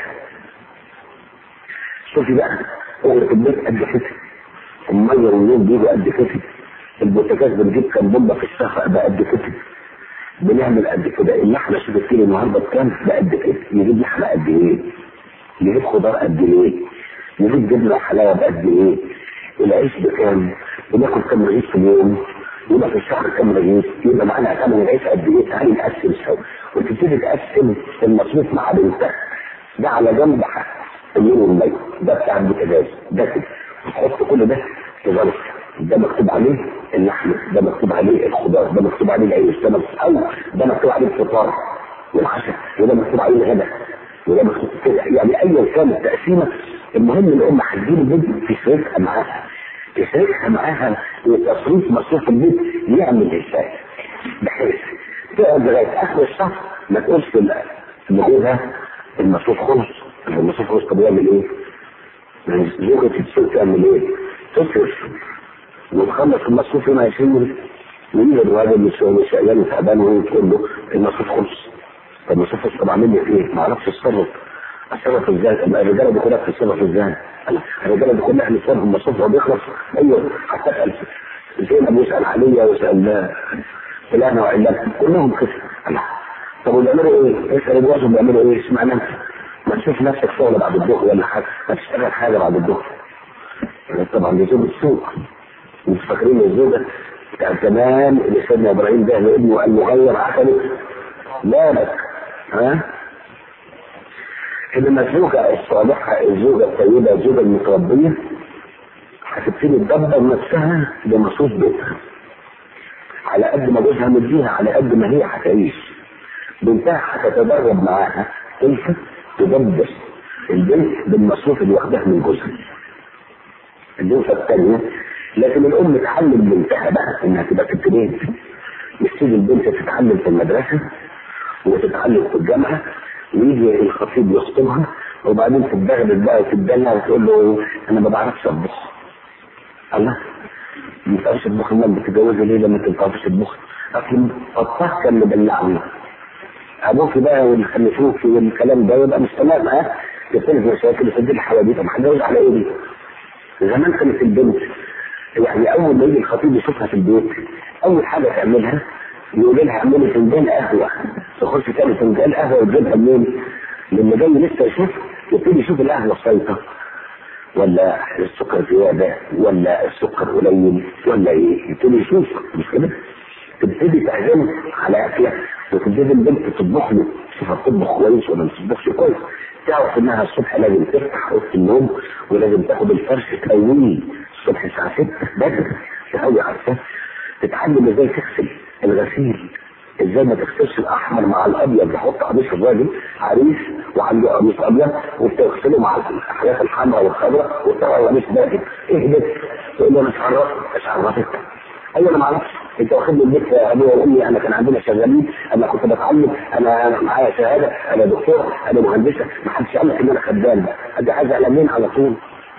شوفي بقى اغرق البيت قد كده، الميه والنوم بيجوا قد كده، البوتاجاز بنجيب كام بومبه في الشهر بقى قد كده، بنعمل قد كده، اللحمه شوف الكيلو النهارده بكام بقى قد كده، نجيب لحمه قد ايه، نجيب خضار قد ايه، نجيب جبنه وحلاوه بقد ايه، العيش بكام، بناكل كام رغيف في اليوم، يبقى في الشهر كام رغيف، يبقى معانا كام العيش قد ايه، تعالي نقسم سوا، وتبتدي تقسم المصروف مع بنتك. ده على جنب اليوم والليل، ده بتاع البوتاجاز، ده كده تحط كل ده في ظرف، ده مكتوب عليه اللحم، ده مكتوب عليه الخضار، ده مكتوب عليه العيش، ده مكتوب او ده مكتوب عليه الفطار والعشاء، وده مكتوب عليه الغداء، وده مكتوب كده. يعني ايا كان التقسيمه، المهم الام هتجيب البيت تشاركها معاها، تشاركها معاها وتصريف مصروف البيت يعمل ازاي، بحيث تقعد لغايه اخر الشهر ما تقولش لجوزها المصروف خلص، المصروف خلص. طب يعمل ايه؟ زوجة السوق تعمل ايه؟ تصرف وتخلص المصروف هنا عشرين ويجي الراجل مش مش شغال وتعبان وتقول له المصروف خلص. طب المصروف خلص، طب اعمل لي ايه؟ ما اعرفش اتصرف، اتصرف ازاي؟ طب الرجاله دي كلها بتتصرف ازاي؟ الرجاله دي كلها بتتصرف مصروفها بيخلص. ايوه حتى اسال زينب ويسال عليا ويسال فلانه وعلان كلهم كده. طب بيعملوا ايه؟ اسال الوظيفه بيعملوا ايه؟ اشمعنى انت؟ ما تشوف نفسك شغل بعد الظهر ولا حاجه، ما تشتغل حاجه بعد الظهر. طبعا دي زوجة السوق، مش فاكرين الزوجه بتاع زمان اللي سيدنا ابراهيم ده لابنه المغير عقله؟ لا لك ها؟ انما الزوجه الصالحه، الزوجه الطيبه، الزوجه المتربيه هتبتدي تدبر نفسها بمصروف بيتها على قد ما جوزها مديها، على قد ما هي هتعيش. بنتها هتتدرب معاها كيف تدبر البنت بالمصروف اللي واخداه من جوزها. النقطه الثانيه، لازم الام تعلم بنتها بقى انها تبقى في البيت، مش تيجي البنت تتعلم في المدرسه وتتعلم في الجامعه ويجي الخطيب يخطبها وبعدين تتبغدد بقى وتتدلع وتقول له انا ما بعرفش اطبخ. الله، ما بتعرفش تطبخ؟ امال بتتجوزي ليه لما انت ما بتعرفش تطبخ؟ اصل الطبخ كان مدلعني، ابوك بقى واللي خلفوك والكلام ده يبقى مش تمام. ها تختلف مشاكل وتدي الحواديت. طب هتجوز على ايه دي؟ زمان كانت البنت يعني اول ما يجي الخطيب يشوفها في البيت اول حاجه تعملها يقول لها اعملي فنجان قهوه، تخش تعمل فنجان قهوه وتجيبها منين؟ لما جاي لسه يشوف يبتدي يشوف القهوه سايطه ولا السكر زياده ولا السكر قليل ولا ايه، يبتدي يشوف. مش كده؟ تبتدي تعزمه على اكله وتبتدي البنت تطبخ له، تشوفها بتطبخ كويس ولا ما بتطبخش كويس، تعرف انها الصبح لازم تفتح اوضه النوم ولازم تاخد الفرش تقويه الصبح الساعه ستة بدري تقوي عارفه، تتعلم ازاي تغسل الغسيل، ازاي ما تغسلش الاحمر مع الابيض، يحط قميص الراجل عريس وعنده قميص ابيض وبتغسله مع الحاجات الحمراء والخضراء وبتاع قميص باكت، ايه ده؟ تقول له مش عرفت مش عرفتك. ايوه انا ما اعرفش، انت واخدني البيت يا ابويا وامي، انا كان عندنا شغالين، انا كنت بتعلم، انا معايا شهاده، انا دكتور، انا مهندسه، ما حدش قال لك ان انا خدام بقى، ادي حاجه قلمين على طول.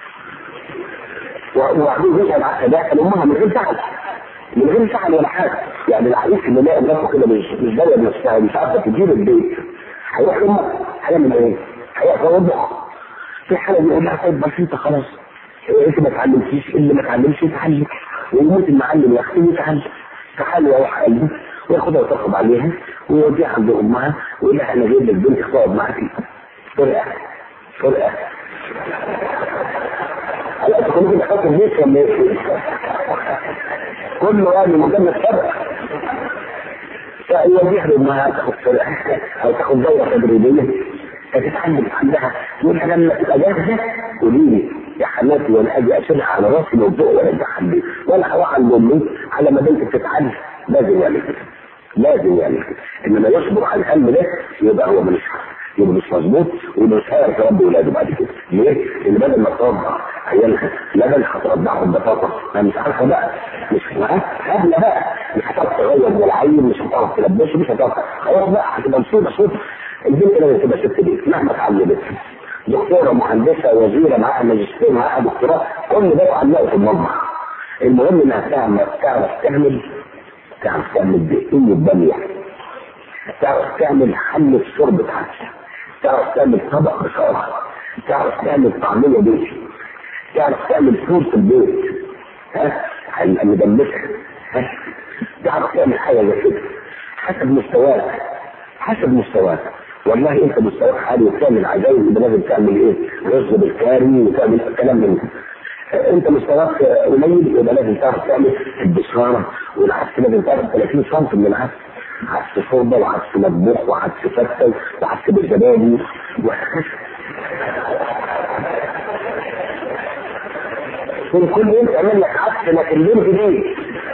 وبعدين يسال على الصداقه امها من غير زعل، من غير زعل ولا حاجه. يعني العريس اللي لاقي نفسه كده مش مش داير نفسها، مش عارفه تدير البيت، هيروح امك هيعمل ايه؟ هيطبخ في حاله بيقول لها طيب بس انت خلاص انت ما اتعلمتيش، اللي ما اتعلمش يتعلم، ويموت المعلم ياخده يتعلم. تعالى يا روح قلبي، وياخدها وترقب عليها ويوديها عند امها ويقول لها انا جايب لك بنتي تقعد معاكي. فرقه فرقه هلا تكون كده خاطر بيت ولا ايه؟ كله يعني مجرد فرقه. فيوديها لامها تاخد فرقه او تاخد دوره تدريبيه فتتعلم عندها. يقول لها لما تبقى جاهزه قولي لي يا حماتي وانا اجي اشيلها على راسي من فوق ولا اتحدي ولا هروح عند امي على ما بنتك تتعلم. لازم يعمل كده، لازم يعمل كده. انما يصبر على الهم ده يبقى هو مش يبقى مش مظبوط ويبقى مش هيعرف يربي ولاده بعد كده. ليه؟ اللي بدل ما ترضع عيالها لبن هترضعهم بطاطا، ما مش عارفه بقى، مش قبل بقى مش هتعرف تغير من العين، مش هتعرف تلبسه، مش هتعرف خلاص بقى هتبقى مصيبه صوت. البنت لازم تبقى ست بيت مهما اتعلمت، دكتوره مهندسه وزيره معاها ماجستير معاها دكتوراه، كل ده اتعلموا في المطبخ. المهم انها تعمل تعرف تعمل تعرف تعمل دقيق الباميه، تعرف تعمل حلة شوربة عدس، تعرف تعمل طبق بصراحة، تعرف تعمل طعمية بيتي، تعرف تعمل فول في البيت، ها مدمسة، ها تعرف تعمل حاجة زي كده حسب مستواك، حسب مستواك. والله انت مستواك عالي وتعمل عجائب يبقى لازم تعمل ايه؟ رز بالكاري وتعمل كلام من ده. انت مستواك قليل يبقى لازم تعرف تعمل البشاره والعدس، لازم تعرف ثلاثين سم من العدس، عدس شوربه وعدس مطبوخ وعدس فتة وعدس بالزبادي وهكذا. كل يوم تعمل لك عدس لكن لون جديد،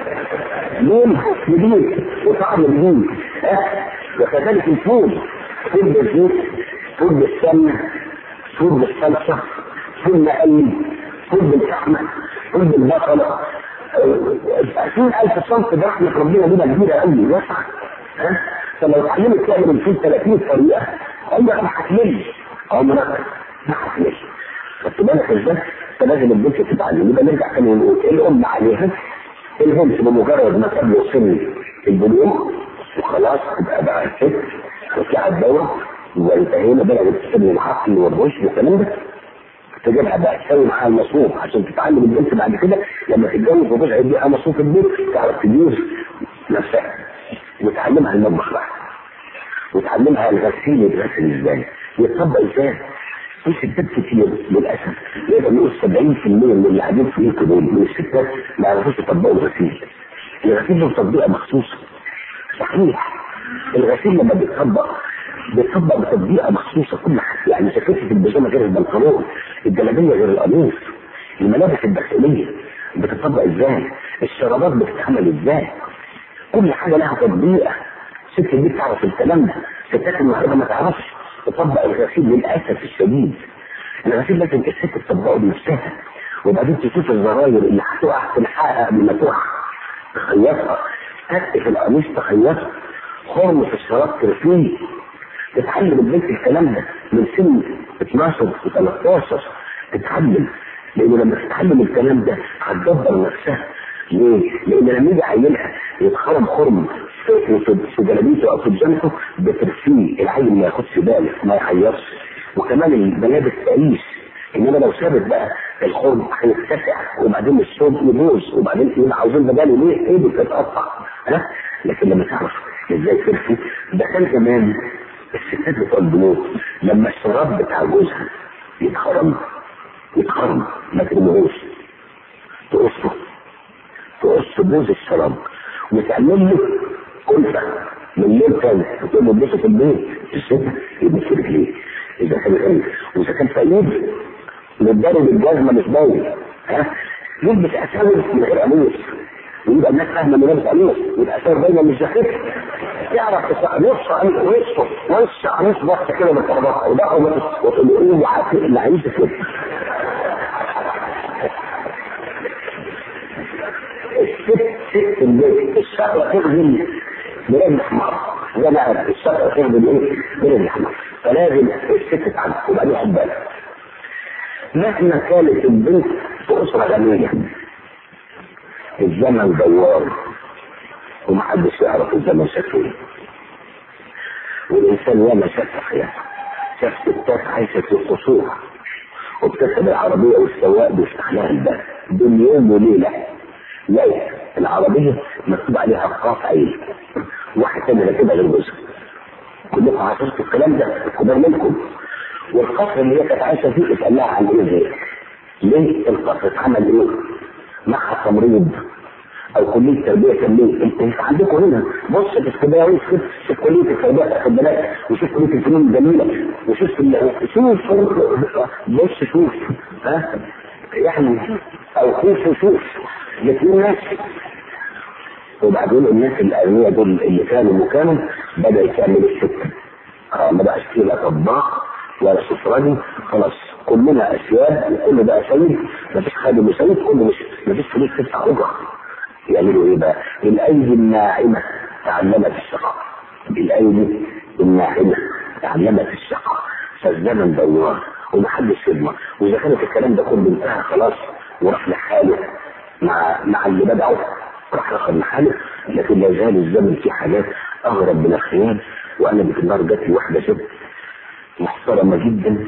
لون جديد وطعم جديد. ها وكذلك الفول، فول بالزيت، فول بالسمنه، فول بالصلصه، فول مقلي، فول باللحمه، فول بالبصله. عشرين ألف صنف ده رحمة ربنا دي كبيرة قوي واسعة. ها فلو اتعلمت تعمل الفول ثلاثين طريقة عمرك ما هتمل، عمرك ما هتمل. خدت بالك ازاي؟ فلازم البنت تتعلم. يبقى نرجع تاني ونقول الأم عليها البنت بمجرد ما تبلغ سن البلوغ وخلاص تبقى بقى ست وتطلع الدورة وانتهينا بقى بالسن العقل والرشد والكلام ده. تجيبها بقى تسوي معاها المصروف عشان تتعلم البنت بعد كده لما تتجوز وتقعد بيها مصروف البيت تعرف تدير نفسها، وتعلمها المطبخ بقى، وتعلمها الغسيل يتغسل ازاي، يتطبق ازاي. في ستات كتير للاسف نقدر نقول سبعين في المية من اللي قاعدين في ايدك دول من الستات ما يعرفوش يطبقوا الغسيل. الغسيل له تطبيقه مخصوصه. صحيح الغسيل لما بيتطبق بيطبق بتطبيقه مخصوصه كل حاجه، يعني شكلت البيجامه غير البنطلون، الجلابيه غير القميص، الملابس الداخليه بتطبق ازاي، الشرابات بتتعمل ازاي، كل حاجه لها تطبيقه. ست دي تعرف الكلام ده، ستات النهارده ما تعرفش تطبق الغسيل للاسف الشديد. الغسيل لازم الست تطبقه بنفسها، وبعدين تشوف الزراير اللي هتقع تلحقها قبل ما تقع تخيطها، تكتف القميص تخيطها، خرم في الشراب ترفيه. تتعلم البنت الكلام ده من سن اتناشر وتلتاشر تتعلم، لانه لما تتعلم الكلام ده هتدبر نفسها. ليه؟ لان لما يجي عيلها يتخرم خرم في جلابيته او في بيجامته بترفيه، العيل ما ياخدش باله ما يحيرش، وكمان الملابس تعيش. انما لو سابت بقى الخرم هيتسع وبعدين الصوت يبوظ وبعدين يبقى عاوزين بداله ليه؟ ايه بتتقطع. ها؟ لكن لما تعرف ازاي ترفي ده كان زمان الستات بتوع البنوك لما الشراب بتاع جوزها يتخرم يتخرم ما ترميهوش، تقصه تقص بوز الشراب وتعمل له كلفه من الليل تاني وتقول له البسه في البيت الست يبص لك ليه؟ اذا كان غني واذا كان فقير متضرب الجزمه مش باين، ها يلبس اساور من غير قميص ويبقى الناس فاهمه انه لابس قميص، يبقى اساور باينه مش جاكيت. تعرف نص نص نص نص بس كده من طلباتها وده وتقول له ايه اللي عايزه كده. الست ست البيت الشقه تخدم بلاد الحمار زي ما قال الشقه تخدم ايه؟ بلاد الحمار. فلازم الست تتعلم ويبقى لها بالك. مهما كانت البنت في اسره غنيه الزمن دوار ومحدش يعرف الزمن شكله، والانسان ياما شاف في حياته، شاف ستات عايشه في القصور وبتركب العربيه والسواق بيفتح لها الباب بين يوم وليله. لا العربيه مكتوب عليها قاف عين واحد تاني راكبها غير جوزها. كلكم عاصرتوا الكلام ده الكبار منكم. والقصر اللي هي كانت عايشه فيه اتقال عن ايه؟ ليه القصر اتعمل ايه؟ مع تمريض او كليه تربيه تنميه. انت عندكم هنا بص في اسكندريه في كليه التربيه تاخد بالك وشوف كليه الفنون الجميله وشوف شوف بص شوف ها يعني او خوف وشوف الاثنين ناس. وبعدين الناس الاغنياء دول اللي كانوا مكانوا بدا يكمل السكه. اه ما بقاش فيه لا طباخ ولا سفراني، خلاص كلنا اسياد وكل بقى سيد، مفيش خادم وسيد، كله مش مفيش فلوس تدفع اجره. يعملوا ايه بقى؟ الايدي الناعمه تعلمت الشقاء. الايدي الناعمه تعلمت الشقاء. فالزمن دوار ومحدش يضمن. واذا كانت الكلام ده كله انتهى خلاص وراح لحاله مع مع اللي بدعوا راح رخر لحاله، لكن لا زال الزمن في حاجات اغرب من الخيال. وانا بالنهار جات لي واحده ست محترمه جدا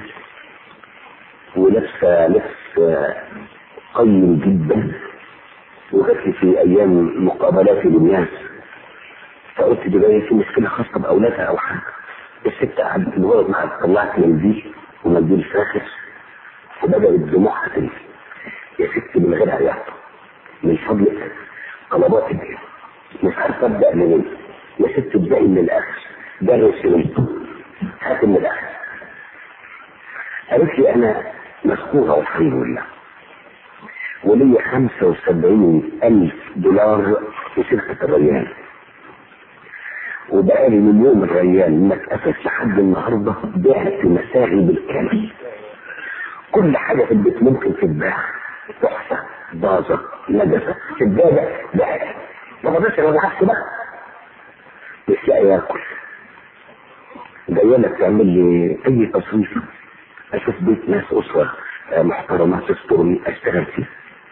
ولابسه لبس قيم جدا، وجات لي في ايام مقابلاتي للناس فقلت دي جايه في مشكله خاصه باولادها او حاجه. الست قعدت الولد معاها طلعت منديل ومنديل فاخر وبدات دموعها تنزل. يا ست من غير عياط من فضلك طلباتك ايه؟ مش عارفه ابدا منين. يا ست ابدأي من الاخر، درس منه هات من الاخر. قالت لي انا مسكوره والحمد لله ولي خمسة وسبعين ألف دولار في شركة الريان، وبقالي من يوم الريان ما اتقفش لحد النهارده بعت مساغي بالكامل. كل حاجه في البيت ممكن تتباع، تحفه باظه نجسه سجاده بعت. ما بقدرش انا بحث بقى مش لاقي ياكل. جايه لك تعمل لي اي تصريف اشوف بيت ناس اسره محترمه تسترني اشتغل فيه.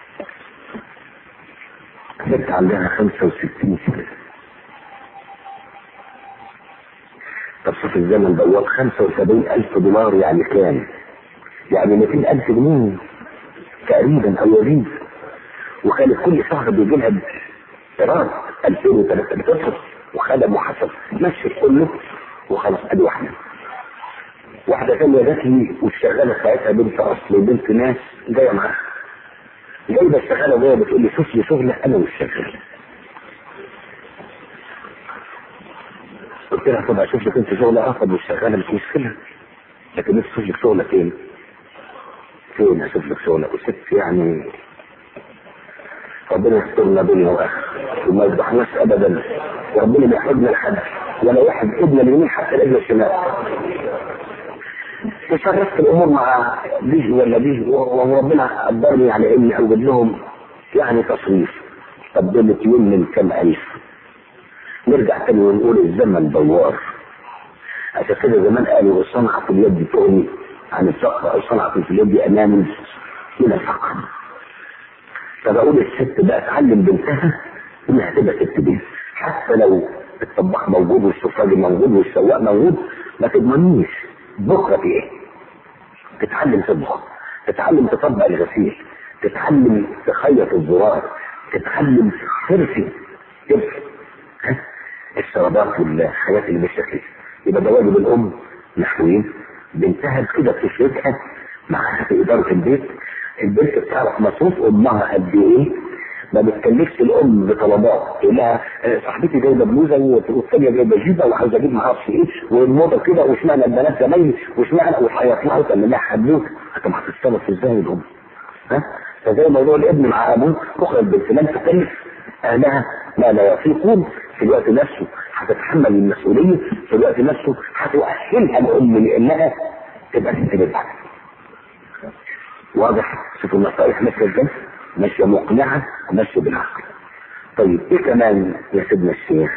ست عندها خمسة وستين سنة. طب شوف الزمن دوت خمسة وسبعين ألف دولار يعني كام؟ يعني مئتين ألف جنيه تقريبا أو يزيد. وكانت كل شهر بيجي لها إيراد ألفين وثلاثة آلاف وخدم وحسب مشي كله وخلاص. أدي واحدة. واحدة ثانية جات لي والشغالة بتاعتها بنت أصل وبنت ناس جاية معاها. جايبه الشغاله وهي بتقول لي شوف لي شغله انا مش شغال. قلت لها طب اشوف لك انت شغله اخد مش شغاله مش مشكله، لكن انت تشوف لك شغله فين؟ فين اشوف لك شغله؟ وست يعني ربنا يسترنا دنيا واخره وما يذبحناش ابدا، وربنا ما يحرجنا لحد ولا يحرج ابن اليمين حتى الابن الشمال. تصرفت الامور مع دي ولا دي وربنا قدرني على اني اوجد لهم يعني تصريف. قدمت يوم من كم الف. نرجع تاني ونقول الزمن دوار. عشان كده زمان قالوا صنعة في اليد تغني عن الفقر او صنعة في اليد امام من الفقر. فبقول الست بقى تعلم بنتها انها تبقى ست بيت، حتى لو الطباخ موجود والسفراجي موجود والسواق موجود ما تضمنيش بكره في ايه. تتعلم تطبخ، تتعلم تطبق الغسيل، تتعلم تخيط الزرار، تتعلم ترسي ترسي الشرابات والحاجات اللي بالشكل ده. يبقى ده واجب الام محوين بنتها كده بتشركها معاها في اداره البيت. البنت بتعرف مصروف امها قد ايه، ما بتكلفش الام بطلبات تقول لها صاحبتي جايبه بلوزه والثانيه جايبه جيبه وعايزه اجيب معاها ايه والموضه كده واشمعنى البنات زمايلي واشمعنى وهيطلعوا تعمل لها حدوته. طب هتتصرف ازاي الام؟ ها؟ فزي موضوع الابن مع ابوه تخرج البنت لم تكلف اهلها ما لا يطيقون في الوقت نفسه هتتحمل المسؤوليه في الوقت نفسه، هتؤهلها الام لانها تبقى ست بيت. واضح؟ شوفوا النصائح ماشيه ازاي؟ ماشيه مقنعه وماشيه بالعقل. طيب ايه كمان يا سيدنا الشيخ؟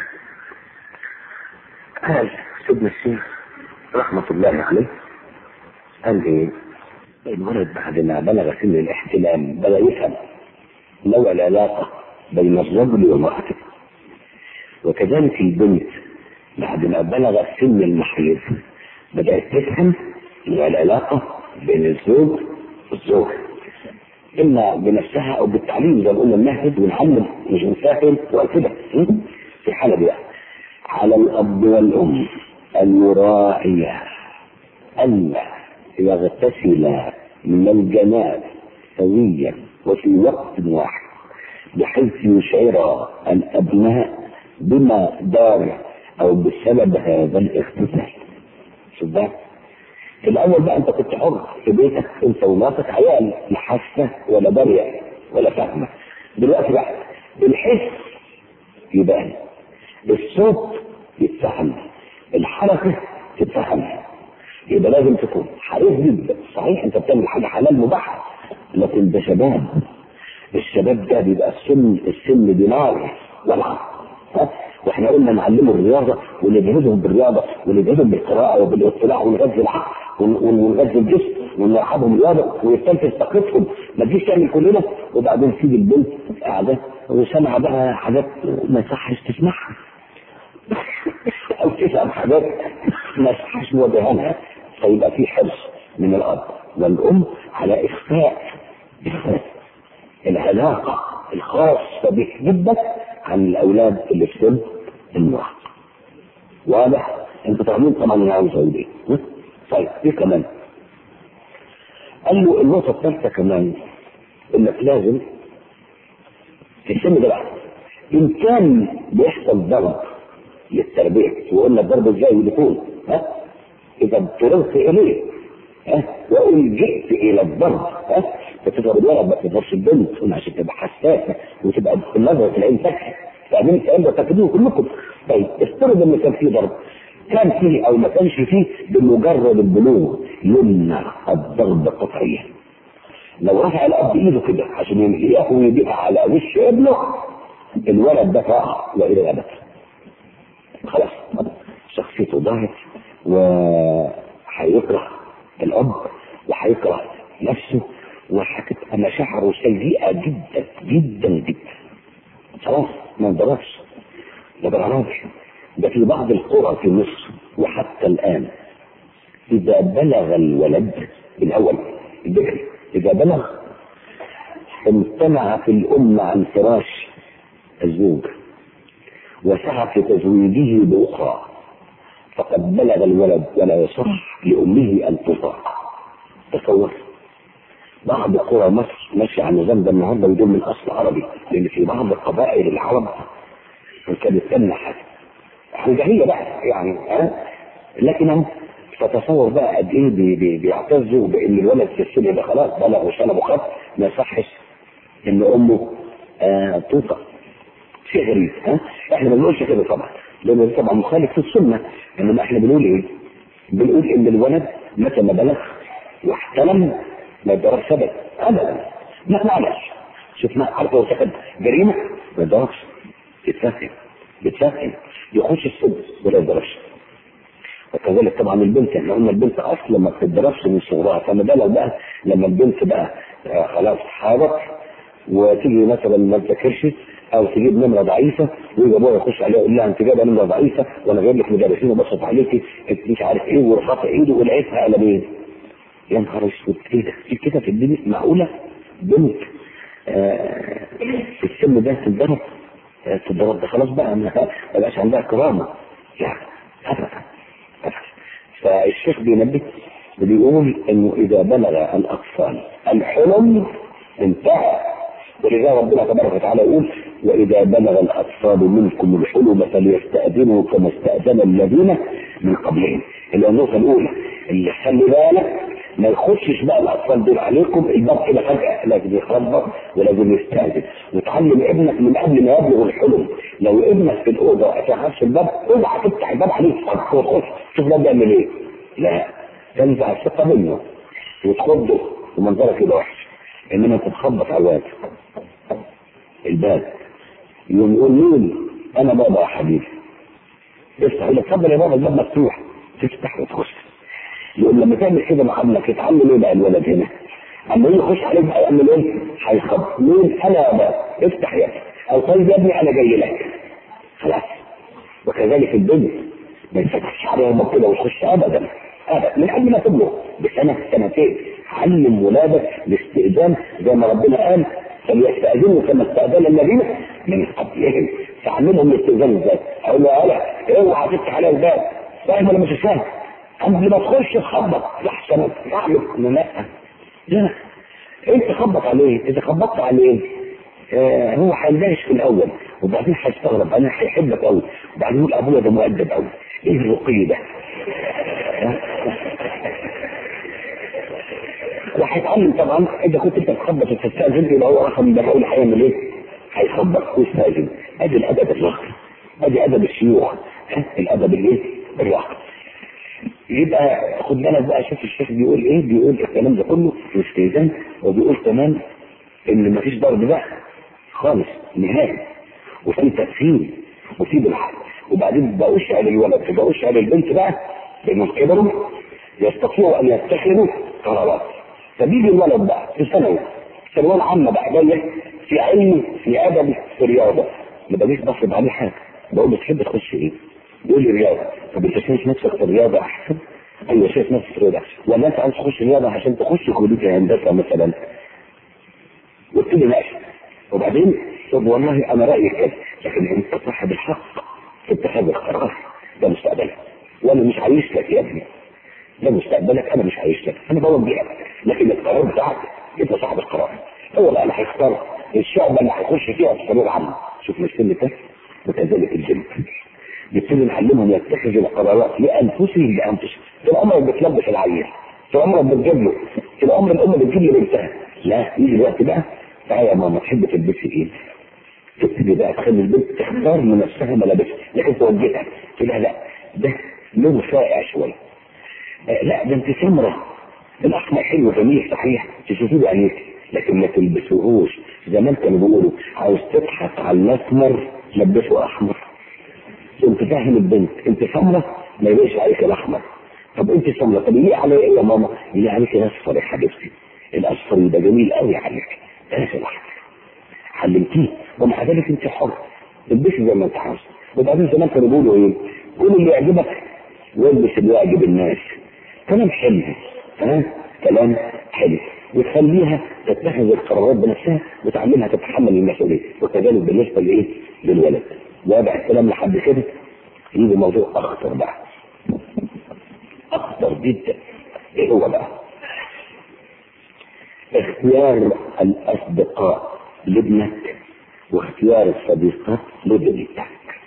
قال سيدنا الشيخ رحمه الله عليه قال ايه؟ الولد بعد ما بلغ سن الاحتلام بدا يفهم نوع العلاقه بين الرجل وامراته، وكذلك البنت بعد ما بلغ سن المحيض بدات تفهم نوع العلاقه بين الزوج والزوجه، اما بنفسها او بالتعليم زي ما قلنا نمهد ونعلم مش نسافر وكده. في الحاله دي على الاب والام ان يراعيا الا يغتسلا من الجنابه سويا وفي وقت واحد، بحيث يشعر الابناء بما دار او بسبب هذا الاغتسال. شوف ده في الاول بقى انت كنت حر في بيتك انت ومراتك، عيال لا حاسه ولا داريه ولا فاهمه. دلوقتي بقى الحس يبان، الصوت يتفهم، الحركه تتفهم، يبقى لازم تكون حريص جدا. صحيح انت بتعمل حاجه حلال مباحه، لكن ده شباب، الشباب ده بيبقى السن السن دينار والعب. واحنا قلنا نعلمه الرياضه ونجهزهم بالرياضه ونجهزهم بالقراءه وبالاطلاع ونغذي العقل ونغذي الجسم ونلعبهم رياضه ويستنفذ طاقتهم. ما تجيش تعمل كلنا وبعدين تيجي البنت قاعده وسامعه بقى حاجات ما يصحش تسمعها او تفهم حاجات ما يصحش نوجهها لها. فيبقى في حرص من الاب والام على اخفاء العلاقه الخاصه بك جدا عن الاولاد اللي في سن المراهقه. واضح؟ انتوا فاهمين طبعا انا عاوز اقول ايه. طيب ايه كمان؟ قال له النقطه الثالثه كمان انك لازم في السن ده بقى ان كان بيحصل ضرب للتربيه، وقلنا الضرب ازاي بيكون؟ ها؟ اذا اضطررت اليه ها واقول جئت الى الضرب ها فتضرب الولد ما تضربش البنت عشان تبقى حساسه وتبقى بنظره العين فاتحه. فاهمين الكلام ده؟ تاكدوه كلكم. طيب افترض ان كان في ضرب، كان فيه او ما كانش فيه، بمجرد البلوغ يمنع الضرب قطعيا. لو رفع الاب ايده كده عشان ينهيه ويجيبها على وش ابنه، الولد ده راح والى الابد. خلاص شخصيته ضاعت وهيكره الاب وهيكره نفسه وهتبقى مشاعره سيئه جدا جدا جدا. خلاص ما انضربش ما بنعرفش. ده في بعض القرى في مصر وحتى الان اذا بلغ الولد الاول الذكر اذا بلغ امتنعت الام عن فراش الزوج وسعى في تزويجه باخرى، فقد بلغ الولد ولا يصح لامه ان تطاع. تصور بعض قرى مصر ماشي على النظام ده النهارده بدون من اصل عربي، لان في بعض القبائل العرب كانت تمنح حاجه هي بقى يعني ها، لكن اهو فتصور بقى قد ايه بي بي بيعتزوا بان الولد في السن ده خلاص بلغ وشنبه خط ما يصحش ان امه آه توطى. شيء غريب. ها احنا ما بنقولش كده طبعا لان ده طبعا مخالف في السنه، انما احنا بنقول ايه؟ بنقول ان الولد متى ما بلغ واحتلم ما يضربش ابدا ابدا. ما معلش شفنا عارفه لو سكت جريمه ما يضربش، يتفهم يتفهم يخش السجن ولا يضربش. وكذلك طبعا البنت، احنا قلنا البنت اصلا ما بتضربش من صغرها، فما بالك بقى لما البنت بقى خلاص حارت وتيجي مثلا ما تذاكرش او تجيب نمره ضعيفه ويجي ابوها يخش عليها يقول لها انت جايبه نمره ضعيفه وانا جايب لك مدرسين وبصت عليكي انت مش عارف ايه ورفعت ايده ولقيتها على مين؟ يا نهار اسود ايه ده؟ في كده في الدنيا؟ معقوله بنت آه في السن ده تتضرب؟ آه تتضرب ده خلاص بقى ما بقاش عندها كرامه يعني ابدا ابدا. فالشيخ بينبه بيقول انه اذا بلغ الاطفال الحلم انتهى، ولذا ربنا تبارك وتعالى يقول واذا بلغ الاطفال منكم الحلم فليستاذنوا كما استاذن الذين من قبلهم. اللي النقطه الاولى اللي خلي بالك ما يخشش بقى الاطفال دول عليكم الباب كده فجاه، لازم يخبط ولازم يستاذن، وتعلم ابنك من قبل ما يبلغ الحلم. لو ابنك في الاوضه وقفلش الباب اوعى تفتح الباب عليه وتخش شوف ده بيعمل ايه. لا، تنزع الثقه منه وتخضه ومنظرك كده وحش. انما تتخبط على الواد الباب يقوم يقول مين؟ انا بابا يا حبيبي. افتح يقول لك اتفضل يا بابا الباب مفتوح، تفتح وتخش. يقول لما تعمل كده مع ابنك يتعلم ايه بقى الولد هنا؟ اما يخش عليك بقى يعمل ايه؟ هيخبط مين؟ انا يا بابا افتح يا ابني، او طيب يا ابني انا جاي لك. خلاص. وكذلك البنت ما يفتحش عليهم كده ويخش ابدا ابدا من قبل ما تبلغ بسنه سنتين. علم ولادك الاستئذان زي ما ربنا قال فليستأذنوا كما استأذن الذين من قبلهم. تعلمهم الاستئذان ازاي؟ اقول له يا اوعى تفتح على الباب، فاهم ولا مش فاهم؟ قبل ما تخش تخبط لحسن تعمل لا لا انت خبط عليه. اذا خبطت عليه آه هو هيندهش في الاول وبعدين هيستغرب بعدين هيحبك قوي وبعدين يقول ابويا ده مؤدب قوي ايه الرقي ده؟ وهيتعلم طبعا. اذا كنت انت تخبط وتستاذن يبقى هو رقم ده هيقول هيعمل ايه؟ هيخبط ويستاذن. ادي الادب الراقي، ادي ادب الشيوخ، الادب الايه؟ الراقي. يبقى خد بالك بقى، شوف الشيخ بيقول ايه؟ بيقول الكلام ده كله في الاستئذان، وبيقول كمان ان مفيش ضرب بقى خالص نهائي، وفي تأثير وفي بالحق. وبعدين بقوش على الولد بقوش على البنت بقى لانهم كبروا يستطيعوا ان يتخذوا قرارات. فبيجي الولد بقى في ثانوي ثانويه عامه بقى جايه في علم في ادب في رياضه، ما بجيش بفرض عليه حاجه، بقول له تحب تخش ايه؟ يقول لي رياضه. طب انت شايف نفسك في الرياضه احسن؟ ايوه شايف نفسك في الرياضه احسن. ولا انت عايز تخش رياضه عشان تخش كليه هندسه مثلا؟ قلت له ماشي. وبعدين طب والله انا رايي كده، لكن انت صاحب الحق في اتخاذ القرار، ده مستقبلك وانا مش عايش لك يا ابني، ده مستقبلك انا مش عايش لك، انا بوجهك، لكن القرار بتاعك انت صاحب القرار. هو بقى اللي هيختار الشعب اللي هيخش فيها في الثانويه العامه. شوف السن ده. وكذلك الجن نبتدي نعلمهم يتخذوا القرارات لانفسهم بانفسهم. طول عمرك بتلبس العيل، طول عمرك بتجيب له، طول عمر الام بتجيب له بنتها. لا، يجي الوقت بقى تعالى يا ماما تحب تلبسي ايه؟ تبتدي بقى تخلي البنت تختار لنفسها ملابسها، لكن توجهها تقول لها لا ده لون فائع شويه، آه لا ده انت سمره، الاحمر حلو جميل صحيح تشوفيه بعينيك لكن ما تلبسوهوش. زمان كانوا بيقولوا عاوز تضحك على الاسمر لبسه احمر. انت فاهم البنت انت سمره ما يبقاش عليك الاحمر. طب انت سمره، طب ليه علي ايه يا ماما؟ ليه عليك الاصفر يا حبيبتي؟ الاصفر ده جميل قوي عليك، ده الاحمر علمتيه ومع ذلك انت حر تلبسي زي ما انت عاوز. وبعدين زمان كانوا بيقولوا ايه؟ قول اللي يعجبك والبس اللي يعجب الناس. كلام حلو، ها كلام حلو، وتخليها تتخذ القرارات بنفسها وتعلمها تتحمل المسؤوليه. وكذلك بالنسبه لايه؟ للولد. وضع الكلام لحد كده يجي موضوع اخطر بقى، اخطر جدا. ايه هو بقى؟ اختيار الاصدقاء لابنك واختيار الصديقات لبنتك.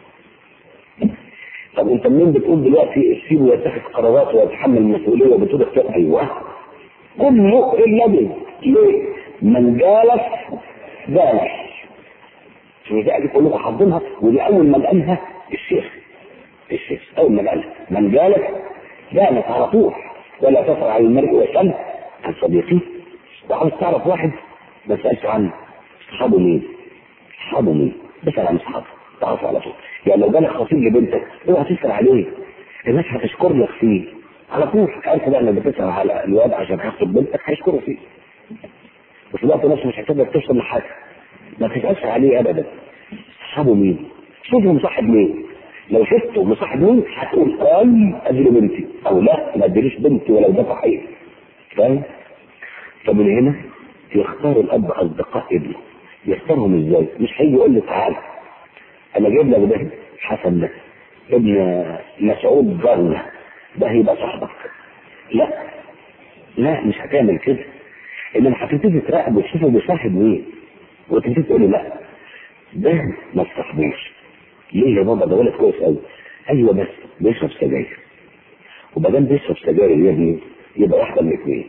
طب انت منين بتقول دلوقتي سيبه يتخذ قرارات ويتحمل المسؤوليه وبتقول اختيار؟ ايوه كله الا بنت. ليه؟ من جالس جالس. شو ده دي كلكم حافظينها، ودي اول ما قالها الشيخ. الشيخ اول ما قالها من جالس جالس على طول. ولا تسأل عن المرء واسأل عن صديقه. وعاوز تعرف واحد ما تسألش عنه اصحابه مين؟ اصحابه مين؟ بسأل عن اصحابه تعرف على طول. يعني لو جالك خطيب لبنتك اوعى تسأل عليه، الناس هتشكر لك فيه على طول. عارف بقى انك بتسأل على الواد عشان هيخطب بنتك هيشكروا فيه، وفي الوقت نفسه مش هتقدر توصل لحاجه. ما تسألش عليه ابدا. اصحابه مين؟ شوفوا مصاحب مين. لو شفته مصاحب مين هتقول اي ادي بنتي، او لا ما ادريش بنتي ولو ده صحيح. فاهم؟ فمن هنا يختار الاب اصدقاء ابنه. يختارهم ازاي؟ مش هيجي يقول لي تعالى انا جايب لك ده حسن ده ابن مسعود جارنا ده هيبقى صاحبك. لا لا مش هتعمل كده. انما هتبتدي تراقب وتشوفه بيصاحب مين وتبتدي تقول له لا ده ما تصاحبوش. ليه يا بابا؟ ده ولد كويس قوي. ايوه بس بيشرب سجاير. وبعدين بيشرب سجاير يا ابني يبقى واحده من اثنين،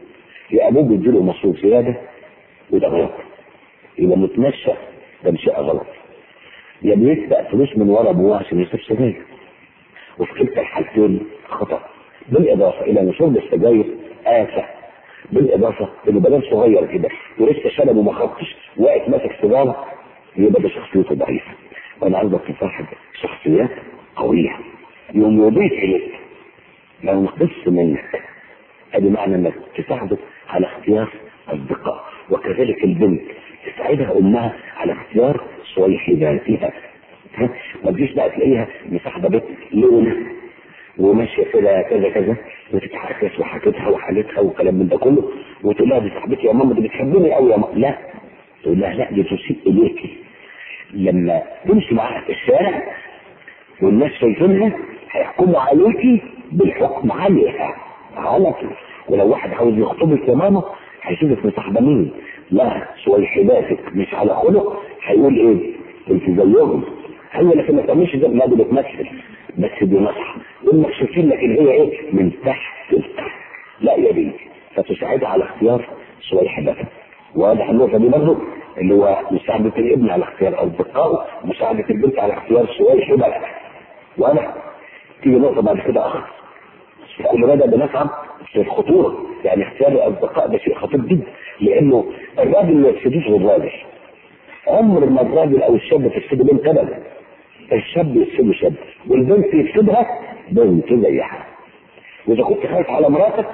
يا ابوه بيديله مصروف زياده وده غلط، يبقى متنشأ تنشئه غلط، يا بيسرق فلوس من ورا ابوه عشان يشرب سجاير، وفي كلتا الحالتين خطأ. بالاضافه الى ان شرب السجاير آفة، بالاضافه انه بدل صغير كده ولسه شنبه ما خطش واقف ماسك سيجاره، يبقى ده شخصيته ضعيفه. وانا عايزك تصاحب شخصيات قويه يوم يضيف اليك ما ينقص منك. ادي معنى انك تساعده على اختيار اصدقاء، وكذلك البنت تساعدها امها على اختيار صويحباتها. ما تجيش بقى تلاقيها مصاحبه بنت لونه وماشيه كده كذا كذا وتتحكس وحكيتها وحالتها وكلام من ده كله، وتقول لها دي صاحبتي يا ماما دي بتحبني قوي يا ماما، لا تقول لها لا دي تسيء اليكي. لما تمشي معاها في الشارع والناس شايفينها هيحكموا عليكي بالحكم عليها على طول. ولو واحد عاوز يخطبك يا ماما هيشوفك مصاحبه مين، لا صويحباتك مش على خلق، هيقول ايه؟ انت زيهم. ايوه لكن ما تعملش ده، لا دي بتمثل بس دي نصح، دول مكشوفين لكن هي ايه؟ من تحت لتحت. لا يا بنتي، فتساعدها على اختيار صويحباتها. واضح النقطه دي برضه اللي هو مساعده الابن على اختيار اصدقائه، مساعده البنت على اختيار صويحباتها. واضح؟ تيجي نقطه بعد كده اخر، كل بدأ بنفهم في الخطوره، يعني اختيار الاصدقاء ده شيء خطير جدا، لانه الراجل ما يفسدوش غير عمر ما الراجل او الشاب تفسد بنت ابدا، الشاب يفسده شاب والبنت يفسدها بنت زيها. واذا كنت خايف على مراتك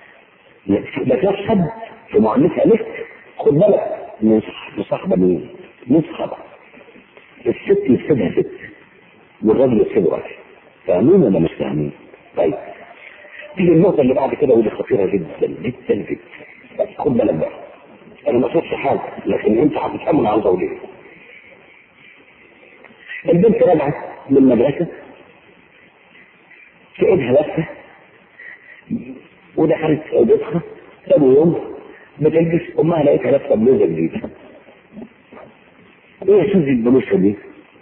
لا تفسد في معاملتها لك، خد بالك من صاحبه مين؟ من صاحبها. الست يفسدها ست والراجل يفسده راجل. فاهمين ولا مش فاهمين؟ طيب تيجي النقطه اللي بعد كده ودي خطيره جدا جدا جدا، بس خد بالك بقى، انا ما صرتش حاجه لكن انت هتتحمل على زوجتك. البنت راجعه من المدرسه في ايدها لفه ودخلت اوضتها، ثاني يوم بتلبس امها لقيتها لابسه بلوزه جديده. ايه يا سوزي البلوزه دي؟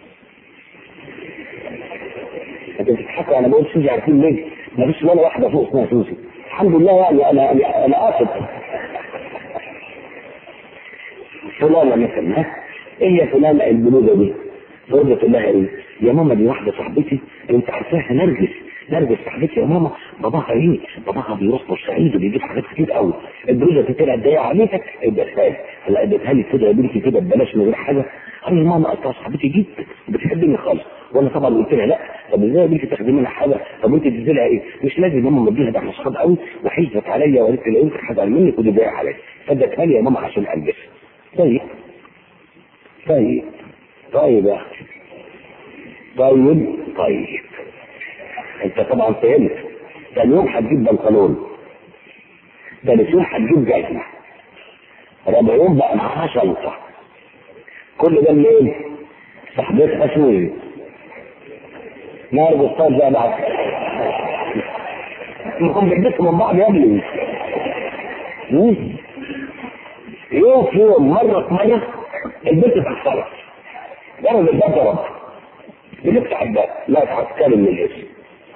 انت بتضحكوا، انا بقول سوزي عارفين ليه؟ ما فيش ولا واحده فوق اسمها سوزي الحمد لله. يعني انا انا انا قاصد فلانه مثلا، ها ايه يا فلانه البلوزه دي؟ فرضت لها ايه؟ يا ماما دي واحده صاحبتي انت عارفاها نرجس، نرجس صاحبتي يا ماما، باباها ايه؟ باباها بيروح بورسعيد وبيجيب حاجات كتير قوي، البلوزه دي طلعت ضيقه عليك ابقى خايف، هلا اديتها لي كده يا بنتي كده ببلاش من غير حاجه. قال لي ماما اصلها صاحبتي جدا بتحبني خالص، وانا طبعا قلت لها لا، طب ازاي يا بنتي تاخدي منها حاجه؟ طب انت تدي لها ايه؟ مش لازم ماما مديها، ده احنا اصحاب قوي وحيفت عليا وقالت لي انت حاجه منك ودي ضايقه عليا، فادتها لي يا ماما عشان البسها. طيب طيب طيب يا اختي طيب طيب انت طبعا فهمت. ثاني يوم هتجيب بنطلون، ثالث يوم هتجيب جزمه، رابع يوم بقى معاها شنطه، كل ده منين؟ صاحبتها سوري نار بالطاق زي بعض، انكم بتبصوا من بعض يا ابني. يوم في يوم مره في مره البنت اتأثرت، ضرب الباب ضرب بنفتح الباب لا هتكلم من الاسم،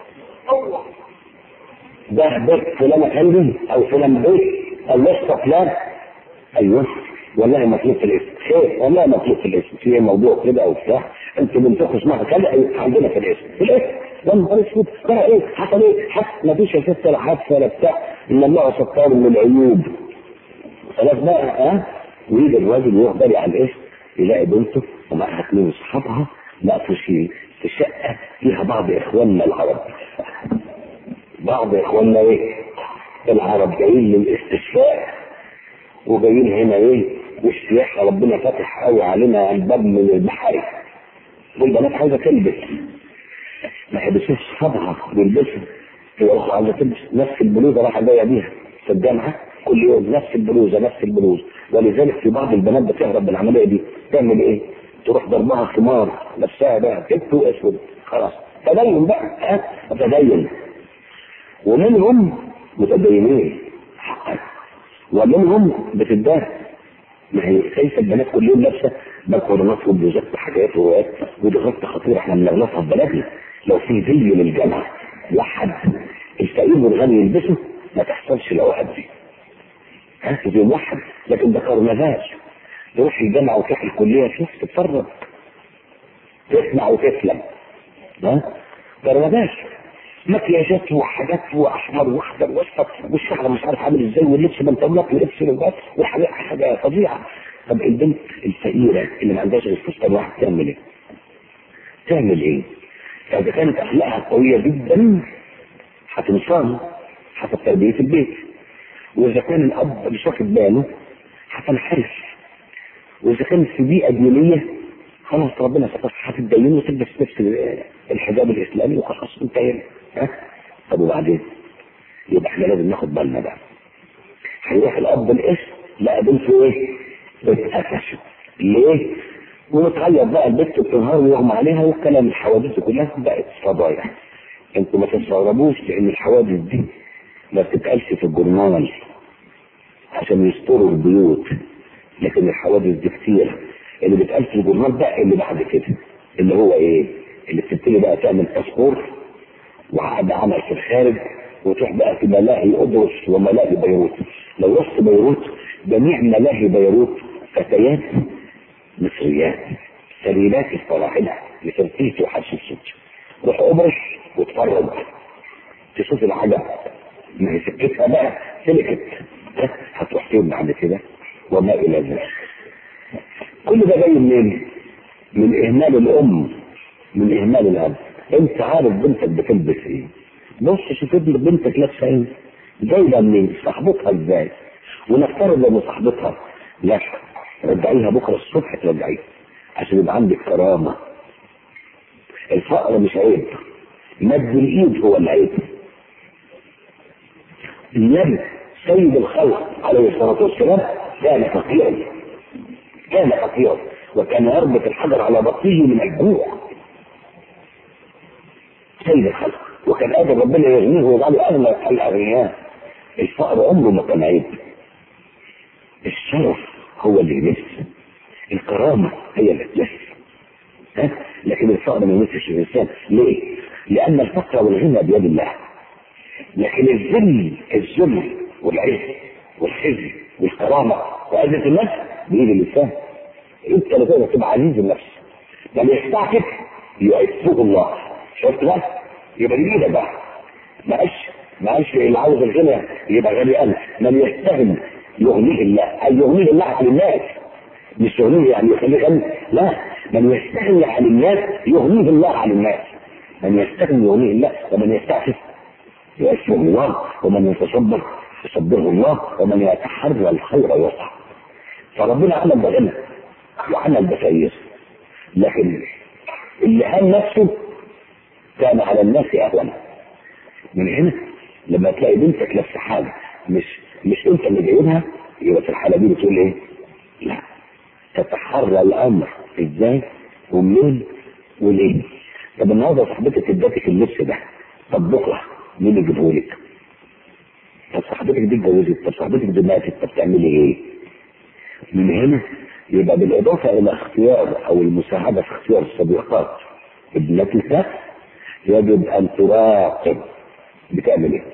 ده بيت فلان هندي او فلان بيت او لسه فلان. ايوه والله مطلوب في الاسم، خير والله مطلوب في الاسم، في موضوع كده او بتاع، انت بنتك اسمها كذا عندنا في الاسم، في الاسم لما اسود ترى ايه حصل ايه؟ حصل ما فيش يا ست ولا حادثه ولا بتاع، ان الله ستار من العيوب. خلاص بقى ها، ويجي الراجل يقبل على الاسم يلاقي بنته ومعها اثنين اصحابها مقفوشين في شقه فيها بعض اخواننا العرب. بعض اخواننا ايه؟ العرب جايين للاستشفاء وجايين هنا ايه؟ والسياحه ربنا فتح قوي علينا الباب من البحر، والبنات عايزه تلبس ما حبسوش اصحابها بيلبسوا، هي عايزه تلبس نفس البلوزه راح جايه بيها في الجامعه كل يوم نفس البلوزه نفس البلوزه، ولذلك في بعض البنات بتهرب بالعمليه دي، تعمل ايه؟ تروح ضربها خمار نفسها بقى كتف واسود، خلاص تدين بقى ها تدين. ومنهم متدينين حقا ومنهم بتدار، ما هي كيف البنات كل يوم لابسه بكورنات وبلوزات وحاجات وروايات، ودي غلطه خطيره احنا بنغلطها في بلدنا. لو في زي للجامعه لحد الفقير والغني يلبسه ما تحصلش الاوقات دي. ها في يوم واحد، لكن ده كرنفال. تروح الجامعه وتروح الكليه تروح تتفرج تسمع وتسلم. ها كرنفال، مكياجات وحاجات واحمر واخضر واصفر والشعر مش عارف عامل ازاي واللبس بنطلونات ولبس لباس وحاجات حاجه فظيعه. طب البنت الفقيره اللي ما عندهاش غير فستان واحد تعمل ايه؟ تعمل ايه؟ فاذا كانت اخلاقها قويه جدا هتنصان حسب تربيه البيت، واذا كان الاب مش واخد باله هتنحرف، واذا كانت في بيئه دينيه خلاص ربنا ستر هتتدين وتلبس نفس الحجاب الاسلامي وخلاص انتهينا. ها طب وبعدين؟ يبقى احنا لازم ناخد بالنا بقى. هيروح الاب الاسم لا بنته ايه؟ اتقفشت ليه؟ ومتغير بقى البنت بتنهار ويغمى عليها والكلام الحوادث كلها بقت فضايح. انتوا ما تستغربوش لان الحوادث دي ما بتتقالش في الجورنال عشان يستروا البيوت، لكن الحوادث دي كتير. اللي بيتقال في الجورنال بقى اللي بعد كده اللي هو ايه؟ اللي بتبتدي بقى تعمل باسبور وعقد عمل في الخارج وتروح بقى في ملاهي قدس وملاهي بيروت. لو رحت بيروت جميع ملاهي بيروت فتيات مصريات سليلات الفراعنه لترتيب وحش الصوت. روح قبرص واتفرج تشوف العجب، ما هي سكتها بقى سلكت. هتروح فين بعد كده؟ وما الى ذلك. كل ده جاي منين؟ من اهمال الام، من اهمال الاب. انت عارف بنتك بتلبس ايه؟ بص شوف ابن بنتك لابسه ايه؟ جايبه منين؟ صاحبتها ازاي؟ ونفترض ان صاحبتها لا رجعيها بكره الصبح ترجعيها عشان يبقى عندك كرامه. الفقر مش عيب، مد الايد هو العيب. النبي سيد الخلق عليه الصلاه والسلام كان فقيرا، كان فقيرا وكان يربط الحجر على بطنه من الجوع. سيد الخلق وكان قادر ربنا يغنيه ويجعله اغنى الاغنياء. الفقر عمره ما كان عيب. الشرف هو اللي يمس، الكرامه هي اللي تمس. ها لكن الفقر ما يمسش الانسان. ليه؟ لان الفقر والغنى بيد الله، لكن الذل الذل والعز والخزي والكرامه وعزه النفس بايد الانسان. انت اللي تقدر تبقى عزيز النفس. لما يستعفف يعفه الله. شفت بقى؟ يبقى دي ايدك بقى. معلش معلش اللي عاوز الغنى يبقى غني انا. من يستغني يغنيه الله، اي يغنيه الله عن الناس، مش يغنيه يعني يخليه غني، لا، من يستغني عن الناس يغنيه الله عن الناس. من يستغني يغنيه الله، ومن يستعفف يعفه الله، ومن يتصبر يصبره الله، ومن يتحرى الخير يسعى. فربنا عمل بغنى وعمل بخير، لكن اللي هان نفسه كان على الناس اهون. من هنا لما تلاقي بنتك لابسه حاجه مش مش انت اللي جايبها، يبقى في الحاله دي بتقول ايه؟ لا، تتحرى الامر ازاي ومنين وليه. طب النهارده صاحبتك ادتك اللبس ده، طب بكره مين اللي يجيبهولك؟ طب صاحبتك دي اتجوزت، طب صاحبتك دي ماتت، طب تعملي ايه؟ من هنا يبقى بالاضافه الى اختيار او المساعده في اختيار الصديقات ابنتك يجب ان تراقب بتعمل ايه.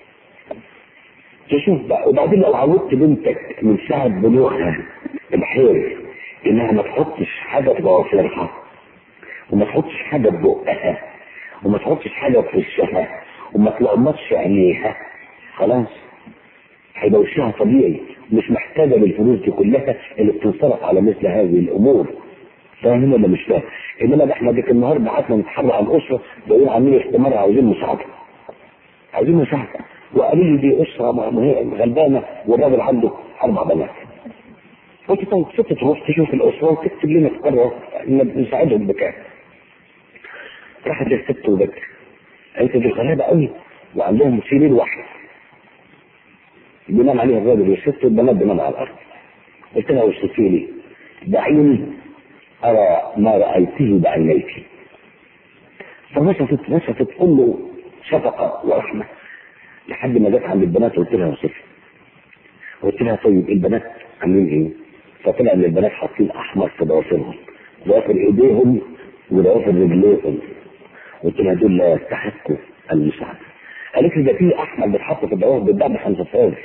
تشوف بقى. وبعدين لو عودت بنتك من ساعه بلوغها الحيض انها ما تحطش حاجه في ضوافرها وما تحطش حاجه في بقها وما تحطش حاجه في وشها وما تلقمطش عينيها، خلاص هيبقى وشها طبيعي، مش محتاجه للفلوس دي كلها اللي بتنصرف على مثل هذه الامور. فاهم ولا مش فاهم؟ انما احنا ديك النهارده قعدنا نتحرك على الاسره بيقولوا عاملين اجتماع عاوزين مساعده. عاوزين مساعده وقالوا لي دي اسره غلبانه والراجل عنده اربع بنات. قلت طيب ست تروح تشوف الاسره وتكتب لنا تقرر نساعدهم بكام. راحت الست وبكت قالت دي غلابه قوي وعندهم سرير واحد بينام عليه الراجل والست والبنات بينام على الارض. قلت لها وصفتي لي بعيني ارى ما رايته بعينيك. فوصفت وصفت تقول له شفقه ورحمه لحد ما جت عند البنات. قلت لها وصفت قلت لها طيب البنات عاملين ايه؟ فطلع ان البنات حاطين احمر في ضوافرهم، ضوافر ايديهم وضوافر رجليهم. قلت لها دول لا يستحقوا المساعده. قالت لي ده في احمر بيتحط في الضوافر بيتباع ب خمسة صفر.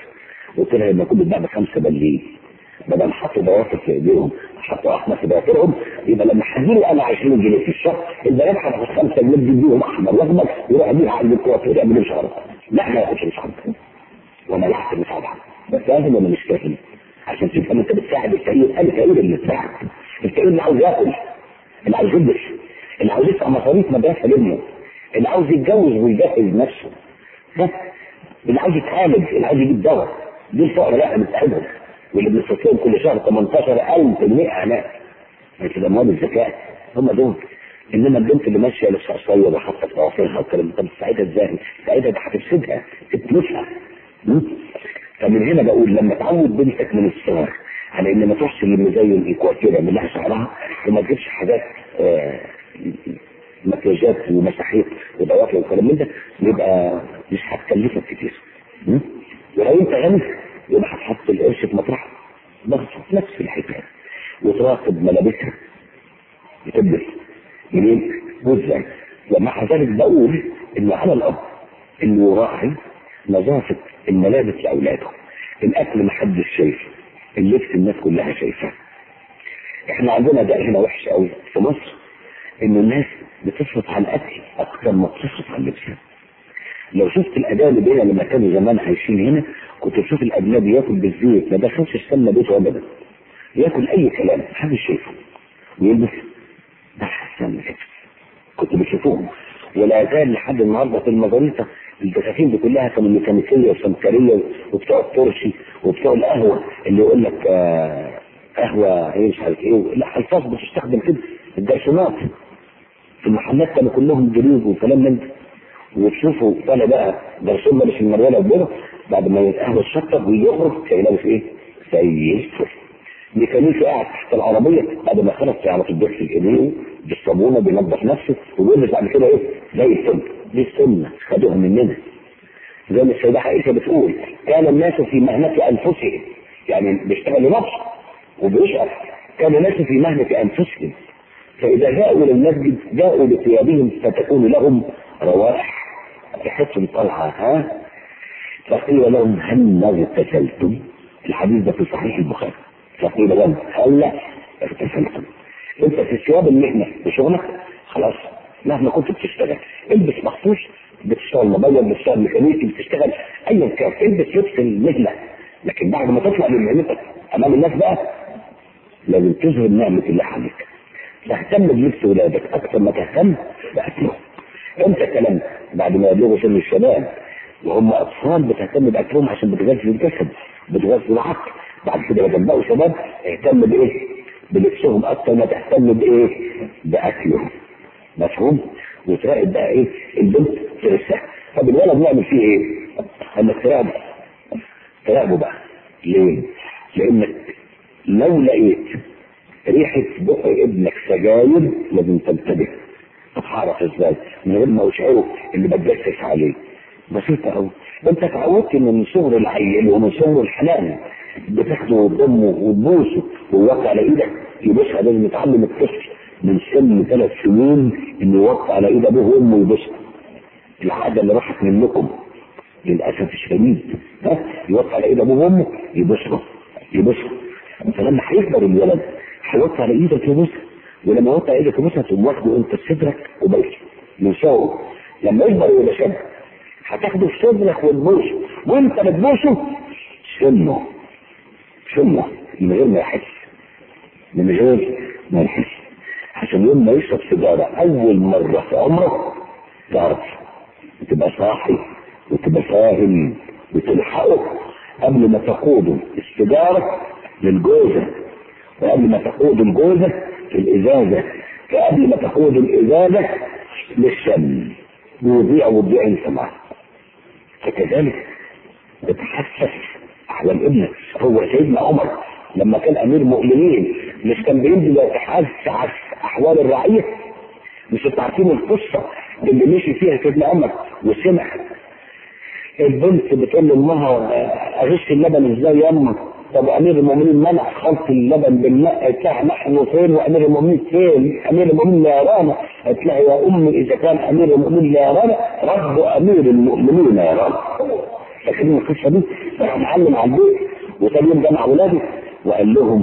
قلت لها لما كنت بعد خمسه بليل بدل حطوا ضوافر في ايديهم حطوا احمر في ضوافرهم، يبقى لما هديله انا عشرين جنيه في الشهر البنات هتاخد خمسه جنيه تديهم احمر واخضر يروح بيها عند الكوافير يعملوا شعر. لا ما ياخدش شعر وانا لحت مساعدة، بس لازم ولا مش فاهم عشان تفهم انت بتساعد الفقير. انا فقير اللي بتساعد الفقير اللي عاوز ياكل، اللي عاوز يلبس، اللي عاوز يدفع مصاريف مدرسه لابنه، اللي عاوز يتجوز ويجهز نفسه، ده اللي عاوز يتعالج، اللي عاوز يجيب دواء. دي الفقراء لا بنساعدهم، واللي بنستثمرهم كل شهر ثمانية عشر ألف جنيه اعلان في اموال الزكاه هم دول. انما البنت اللي ماشيه لسه قصيره وحاطه في ضوافرها والكلام ده بتساعدها ازاي؟ تساعدها ده هتفسدها تتلفها. فمن هنا بقول لما تعود بنتك من الصغر على ان ما تروحش للمزين ايكوال كده من لها شعرها وما تجيبش حاجات آه مكياجات ومساحيق وضوافر والكلام من ده، يبقى مش هتكلفك كتير. ولو انت غني يبقى هتحط القرش في مطرحه بس نفس الحكايه، وتراقب ملابسها بتلبس منين وازاي. ومع ذلك بقول انه على الاب انه يراعي نظافه الملابس لاولاده. الاكل محدش شايفه، اللبس الناس كلها شايفاه. احنا عندنا ده هنا وحش قوي في مصر، انه الناس بتصرف على الاكل اكثر ما بتصرف على اللبس. لو شفت الاجانب هنا لما كانوا زمان عايشين هنا كنت تشوف الاجنبي ياكل بالزيت ما دخلش السمنه بيته ابدا، ياكل اي كلام محدش شايفه ويلبس احسن لبس كنت بتشوفوهم. ولا زال لحد النهارده في المزاريطه الدكاكين دي كلها كانوا ميكانيكيه وسمكريه وبتوع الترشي وبتوع القهوه اللي يقول لك آه قهوه ايه مش عارف ايه. لا الفاظ بتستخدم كده. الجرسونات في المحلات كانوا كلهم جريج وكلام من ده. وتشوفوا طالع بقى جرسون لابس المروله البيضاء بعد ما القهوه تشطب ويخرج تلاقيه لابس ايه؟ زي الفل. ميكانيكي قاعد تحت العربيه بعد ما خلص يعرف الدخل ايديه بالصابونه بينظف نفسه ويقول لك بعد كده ايه؟ زي الفل. دي السنه خدوها مننا. زي ما السيده عائشه بتقول كان الناس في مهنه انفسهم، يعني بيشتغل لنفسه وبيشعر. كان الناس في مهنه انفسهم فاذا جاءوا للمسجد جاءوا بثيابهم فتكون لهم روائح ريحتهم طالعه ها. فقيل لهم هل اغتسلتم؟ الحديث ده في صحيح البخاري. فقيل لهم هل اغتسلتم؟ انت في ثياب المهنه في شغلك خلاص مهما كنت بتشتغل البس مخصوص، بتشتغل مبيض بتشتغل ميكانيكي بتشتغل ايا كان البس لبس المهنه. لكن بعد ما تطلع من مهنتك امام الناس بقى لازم تظهر نعمه الله عليك. تهتم بلبس ولادك اكثر ما تهتم باكلهم. انت كلام بعد ما يبلغوا سن الشباب وهم اطفال بتهتم باكلهم عشان بتغذي الجسد بتغذي العقل. بعد كده لما بقوا شباب اهتم بايه؟ بلبسهم اكثر ما تهتم بايه؟ باكلهم. مفهوم؟ وتراقب بقى ايه؟ البنت ترسها. طب الولد نعمل فيه ايه؟ انك تراقبه تراقبه بقى. ليه؟ لانك لو لقيت ريحه بق ابنك سجاير لازم تنتبه. طب هعرف ازاي؟ من غير ما اشعره اللي بتجسس عليه. بسيطه قوي. انت اتعودت ان من صغر العيل ومن صغر الحنان بتاخده وتضمه وتبوسه ويوقع على ايدك يبوسها. لازم يتعلم الطفل من سن ثلاث سنين انه يوقع على ايد ابوه وامه ويبوسها. العاده اللي راحت منكم للاسف الشديد ها يوقع على ايد ابوه وامه يبوسها يبوسها. فلما هيكبر الولد هيوقع على ايدك يبوسها، ولما يوقع على ايدك يبوسها تقوم واخده انت في صدرك وبيته من شوقه. لما يكبر ويبقى شاب هتاخده في صدرك وتبوسه وانت بتبوسه شمه شمه من غير ما يحس من غير ما يحس عشان يوم ما يشرب سيجاره اول مره في عمره تعرف وتبقى صاحي وتبقى فاهم وتلحقه قبل ما تقوده السيجاره للجوزه وقبل ما تقود الجوزه في الازازه وقبل ما تقود الازازه للشم ويضيع وتضيع انت معه. فكذلك بتحسس احوال ابنك. هو سيدنا عمر لما كان امير مؤمنين مش كان بينزل يتحسس احوال الرعيه؟ مش انتوا عارفين القصه اللي مشي فيها سيدنا عمر وسمع البنت بتقول لامها اغش اللبن ازاي يا امه؟ طب امير المؤمنين منع خلط اللبن بالماء بتاع نحن فين وامير المؤمنين فين؟ امير المؤمنين لا يرانا. هتلاقي يا امي اذا كان امير المؤمنين لا يرانا رب امير المؤمنين لا يرانا. فاكرين القصه دي؟ راح معلم على البيت وثاني يوم جمع اولاده وقال لهم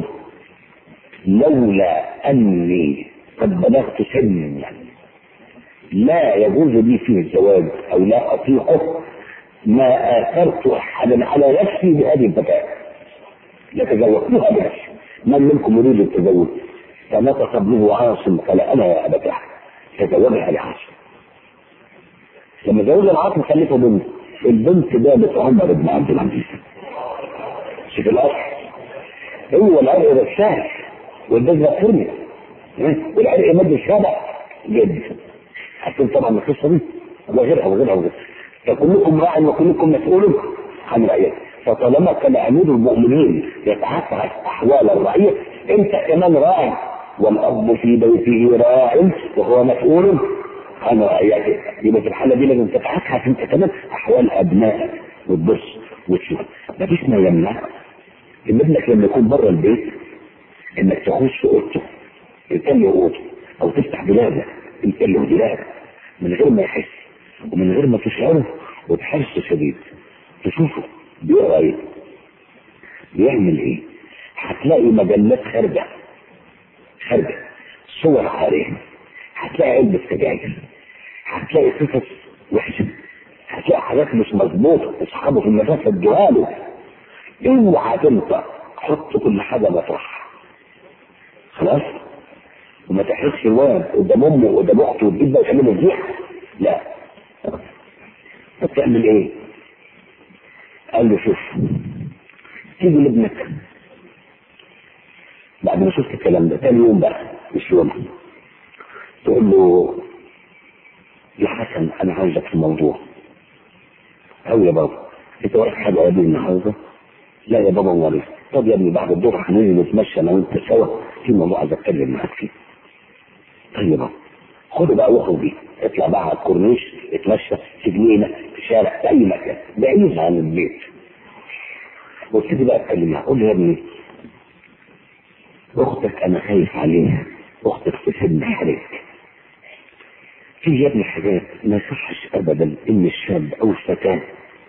لولا اني قد بلغت سنا لا يجوز لي فيه الزواج او لا اطيقه ما اثرت احدا على نفسي بهذه الفتاه لتزوجتها بنفسي. من منكم يريد التزوج؟ فنطق ابنه عاصم قال انا يا ابتاه تزوجها لعاصم. لما زوج العاصم خلفه بنت، البنت جابت عمر بن عبد العزيز. شوف الاصل هو العرق الرشاش والبذره فرمت والعرق مد الشابع جد. حتى طبعا القصه دي وغيرها وغيرها وغيرها. فكلكم راع وكلكم مسؤول عن رعيته. فطالما كان امير المؤمنين يتحقق احوال الرعيه انت كمان راع، والاب في بيته راع وهو مسؤول عن رعيته. يبقى في الحاله دي لازم تتحقق انت كمان احوال ابنائك وتبص وتشوف. مفيش ما يمنع ان ابنك لما يكون بره البيت انك تخش اوضته تملي اوضته او تفتح دولابك تملي دولابك من غير ما يحس ومن غير ما تشعره وبحرص شديد تشوفه بيقرا ايه بيعمل ايه. هتلاقي مجلات خارجه خارجه صور عاريه، هتلاقي علبه سجاير، هتلاقي قصص وحشه، هتلاقي حاجات مش مظبوطه اصحابه في المدرسه ادوها اوعى تنطق، حط كل حاجه مطرحها خلاص. وما تحرجش الواد قدام امه وقدام اخته وتجيب بقى تعمله فضيحه. لا بتعمل ايه؟ قال له شوف تيجي لابنك بعد ما شفت الكلام ده تاني يوم بقى مش يوم تقول له يا حسن انا عاوزك في موضوع. او يا بابا انت وراك حاجه قبل النهارده؟ لا يا بابا ولا. طب يا ابني بعد الظهر هننزل نتمشى انا وانت سوا في موضوع عايز اتكلم معاك فيه. طيب يا بابا خده بقى واخرج بيه، اطلع بقى على الكورنيش اتمشى في جنينه في شارع في اي مكان بعيد عن البيت وابتدي بقى اتكلم معاه. قول له يا ابني اختك انا خايف عليها، اختك في سن حريك. في يا ابني حاجات ما يصحش ابدا ان الشاب او الفتاه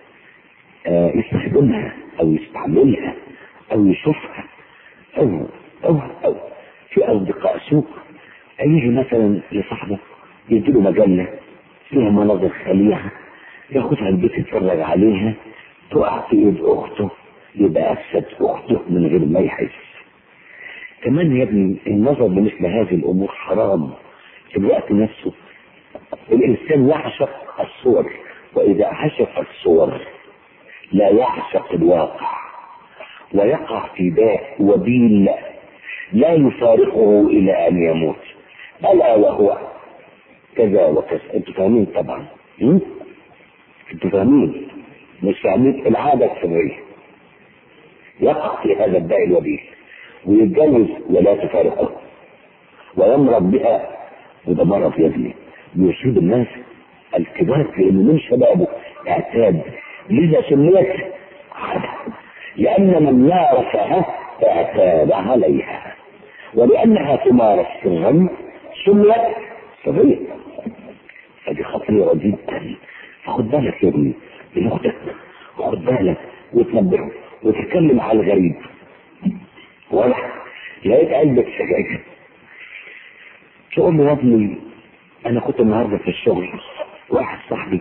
آه يستخدمها او يستعملها او يشوفها او او او في اصدقاء سوء يجي مثلا لصاحبه يديله مجله فيها مناظر خليعه ياخدها البيت يتفرج عليها تقع في ايد اخته يبقى افسد اخته من غير ما يحس. كمان يا ابني النظر بمثل هذه الامور حرام في الوقت نفسه. الانسان يعشق الصور واذا عشق الصور لا يعشق الواقع ويقع في داء وبيل لا يفارقه الى ان يموت. الا وهو كذا وكذا. انتوا فاهمين طبعا؟ انتوا فاهمين؟ مش فاهمين العاده السريه. يقع في هذا الداء الوبيل ويتجوز ولا تفارقه ويمرض بها. وده مرض يا ابني يصيب الناس الكبار لانه من شبابه اعتاد. لذا سميت عاده لان من مارسها اعتاد عليها ولانها تمارس في الغم سميت صغير. فدي خطيره جدا. فخد بالك يا ابني من اختك وخد بالك وتنبهه وتتكلم على الغريب. ولا لقيت علبه سجاير تقول له يا ابني انا كنت النهارده في الشغل واحد صاحبي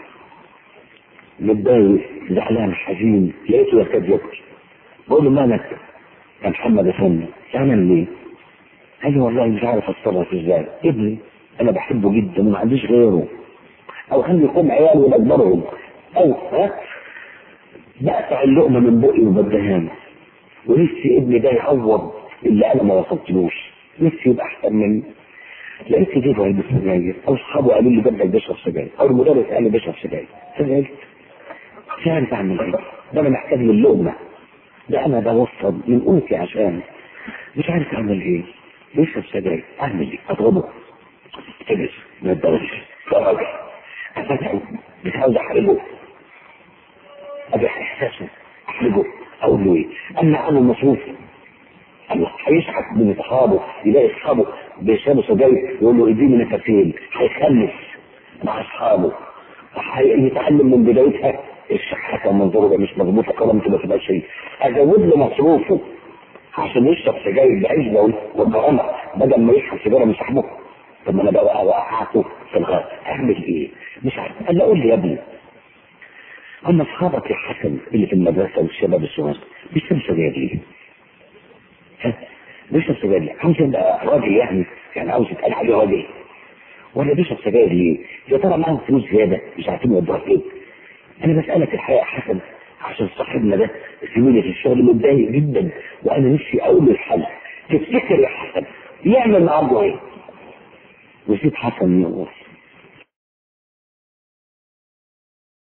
متضايق زعلان حزين لقيته يكاد يبكي. بقول له مالك يا محمد افندي زعلان ليه؟ قال لي والله مش عارف اتصرف ازاي. ابني انا بحبه جدا وما عنديش غيره او عندي يكون عيال وبكبرهم او ها بقطع اللقمه من بقي وبدهانه ونفسي ابني ده يعوض اللي انا ما وصلتلوش، نفسي يبقى احسن مني. لقيت جيبه علبه سجاير او اصحابه قالوا لي جدك بيشرب سجاير او المدرس قال لي بيشرب سجاير. سجاير مش عارف اعمل ايه. ده انا محتاج للقمه، ده انا بوصل من انفي عشان مش عارف اعمل ايه. بيشرب سجاير اعمل ايه؟ اضربه تجلس ما يتضربش فرج افتحه مش عاوز احرجه ابي احساسه احرجه. اقول له ايه؟ انا انا المصروف الله هيشحت من اصحابه يلاقي اصحابه بيشربوا سجاير يقول له اديني نفسين هيخلص مع اصحابه وهيتعلم من بدايتها الشحاته ومنظره ده مش مظبوط كرامته ما تبقاش شيء، ازود له مصروفه عشان يشرب سجاير بعزه وكرامه بدل ما يشرب سيجاره من صاحبه. طب ما انا بقى وقعته في الغاز اعمل ايه؟ مش عارف. قال له قول لي يا ابني، هم اصحابك يا حسن اللي في المدرسه والشباب الصغار بيشربوا سجاير ليه؟ ها؟ بيشرب سجاير ليه؟ عاوز يبقى راجل يعني، يعني عاوز يتقال عليه راجل، ولا بيشرب سجاير ليه؟ يا ترى معاهم فلوس زياده مش عارفين يودوها فين؟ انا بسالك الحقيقه يا حسن عشان صاحبنا ده زميلي في الشغل متضايق جدا وانا نفسي اقول الحل. تفتكر يا حسن يعمل معاه ايه؟ وسيب حسن يقول